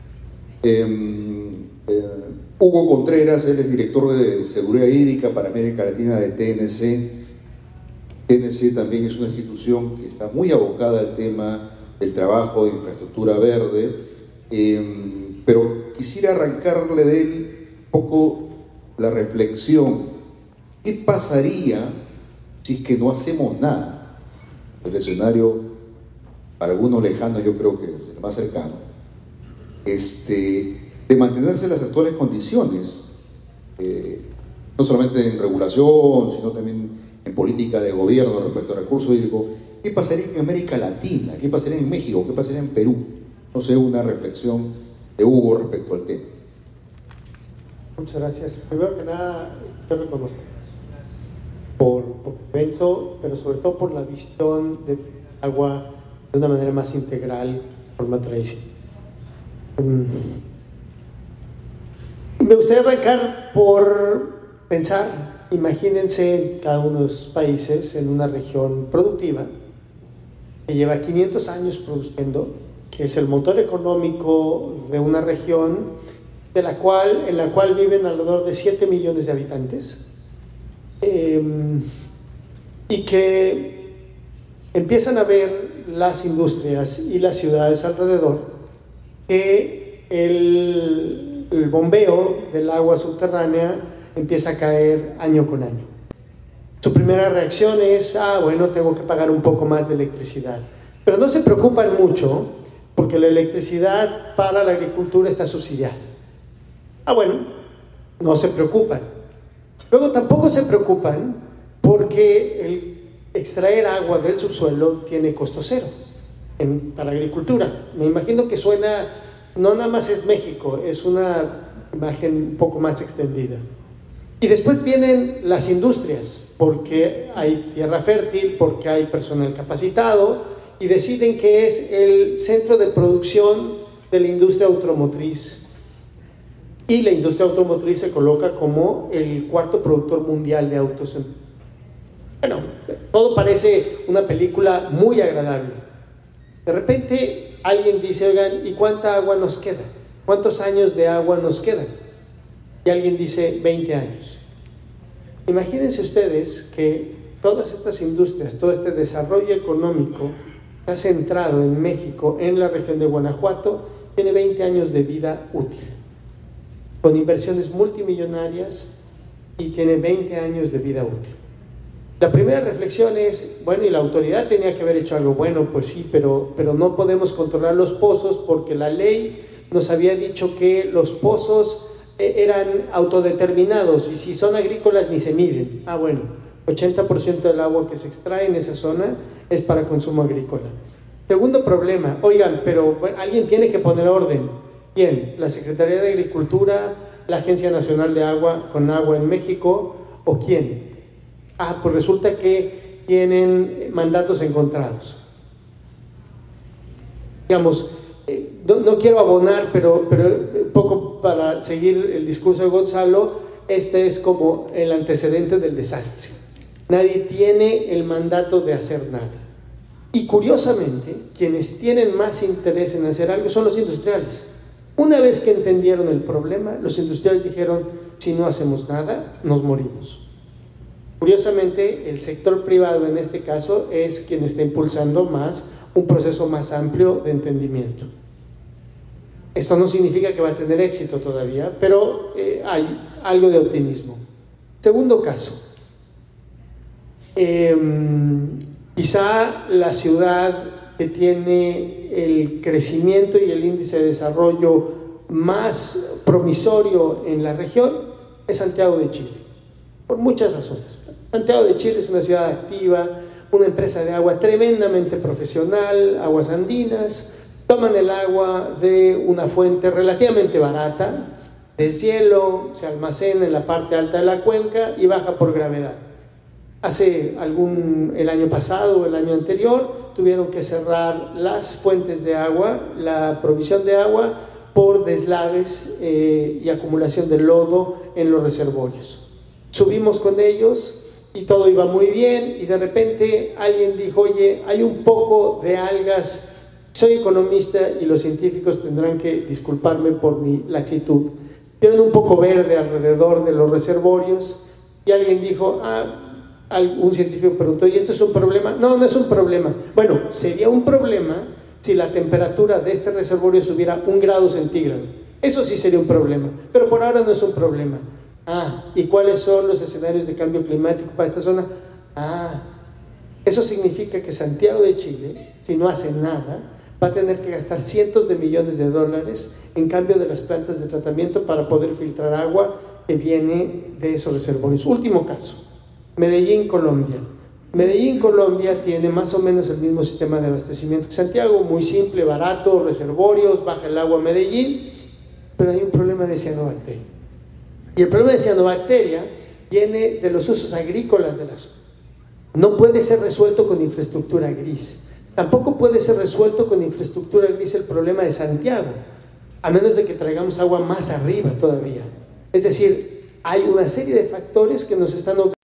Hugo Contreras, él es director de Seguridad Hídrica para América Latina de TNC. TNC también es una institución que está muy abocada al tema del trabajo de infraestructura verde, pero quisiera arrancarle de él un poco la reflexión. ¿Qué pasaría si es que no hacemos nada? El escenario, para algunos lejano, yo creo que es el más cercano, de mantenerse en las actuales condiciones. no solamente en regulación, sino también en política de gobierno respecto al recurso hídrico. ¿Qué pasaría en América Latina? ¿Qué pasaría en México? ¿Qué pasaría en Perú? No sé, una reflexión de Hugo respecto al tema. Muchas gracias. Primero que nada, yo reconozco por el evento, pero sobre todo por la visión de agua de una manera más integral, de forma tradicional. Me gustaría arrancar por pensar, imagínense cada uno de los países en una región productiva que lleva 500 años produciendo, que es el motor económico de una región en la cual viven alrededor de 7 millones de habitantes, y que empiezan a ver las industrias y las ciudades alrededor que el bombeo del agua subterránea empieza a caer año con año. Su primera reacción es, bueno, tengo que pagar un poco más de electricidad. Pero no se preocupan mucho porque la electricidad para la agricultura está subsidiada. Bueno, no se preocupan. Luego tampoco se preocupan porque el extraer agua del subsuelo tiene costo cero para agricultura. Me imagino que suena, no nada más es México, es una imagen un poco más extendida. Y después vienen las industrias, porque hay tierra fértil, porque hay personal capacitado, y deciden que es el centro de producción de la industria automotriz. Y la industria automotriz se coloca como el cuarto productor mundial de autos. Bueno, todo parece una película muy agradable. De repente alguien dice, oigan, ¿y cuánta agua nos queda? ¿Cuántos años de agua nos quedan? Y alguien dice 20 años. Imagínense ustedes que todas estas industrias, todo este desarrollo económico está centrado en México, en la región de Guanajuato, tiene 20 años de vida útil, con inversiones multimillonarias, y tiene 20 años de vida útil. La primera reflexión es, bueno, y la autoridad tenía que haber hecho algo bueno, pues sí, pero no podemos controlar los pozos porque la ley nos había dicho que los pozos eran autodeterminados y si son agrícolas ni se miden. Bueno, 80% del agua que se extrae en esa zona es para consumo agrícola. Segundo problema, oigan, pero bueno, alguien tiene que poner orden. ¿Quién? ¿La Secretaría de Agricultura? ¿La Agencia Nacional de Agua con Agua en México? ¿O quién? Pues resulta que tienen mandatos encontrados. Digamos, no quiero abonar, pero un poco para seguir el discurso de Gonzalo, este es como el antecedente del desastre. Nadie tiene el mandato de hacer nada. Y curiosamente, quienes tienen más interés en hacer algo son los industriales. Una vez que entendieron el problema, los industriales dijeron, si no hacemos nada, nos morimos. Curiosamente, el sector privado en este caso es quien está impulsando más un proceso más amplio de entendimiento. Esto no significa que va a tener éxito todavía, pero hay algo de optimismo. Segundo caso, quizá la ciudad que tiene el crecimiento y el índice de desarrollo más promisorio en la región es Santiago de Chile, por muchas razones. Santiago de Chile es una ciudad activa, una empresa de agua tremendamente profesional, Aguas Andinas. Toman el agua de una fuente relativamente barata, deshielo, se almacena en la parte alta de la cuenca y baja por gravedad. El año pasado o el año anterior tuvieron que cerrar las fuentes de agua, la provisión de agua, por deslaves y acumulación de lodo en los reservorios. Subimos con ellos y todo iba muy bien y de repente alguien dijo, oye, hay un poco de algas. Soy economista y los científicos tendrán que disculparme por mi laxitud. Vieron un poco verde alrededor de los reservorios y alguien dijo, un científico preguntó, ¿y esto es un problema? No, no es un problema. Bueno, sería un problema si la temperatura de este reservorio subiera 1 grado centígrado. Eso sí sería un problema, pero por ahora no es un problema. ¿Y cuáles son los escenarios de cambio climático para esta zona? Eso significa que Santiago de Chile, si no hace nada, va a tener que gastar cientos de millones de dólares en cambio de las plantas de tratamiento para poder filtrar agua que viene de esos reservorios. Último caso, Medellín, Colombia. Medellín, Colombia tiene más o menos el mismo sistema de abastecimiento que Santiago, muy simple, barato, reservorios, baja el agua a Medellín, pero hay un problema de cianobacteria. Y el problema de cianobacteria viene de los usos agrícolas de la zona. No puede ser resuelto con infraestructura gris. Tampoco puede ser resuelto con infraestructura gris el problema de Santiago, a menos de que traigamos agua más arriba todavía. Es decir, hay una serie de factores que nos están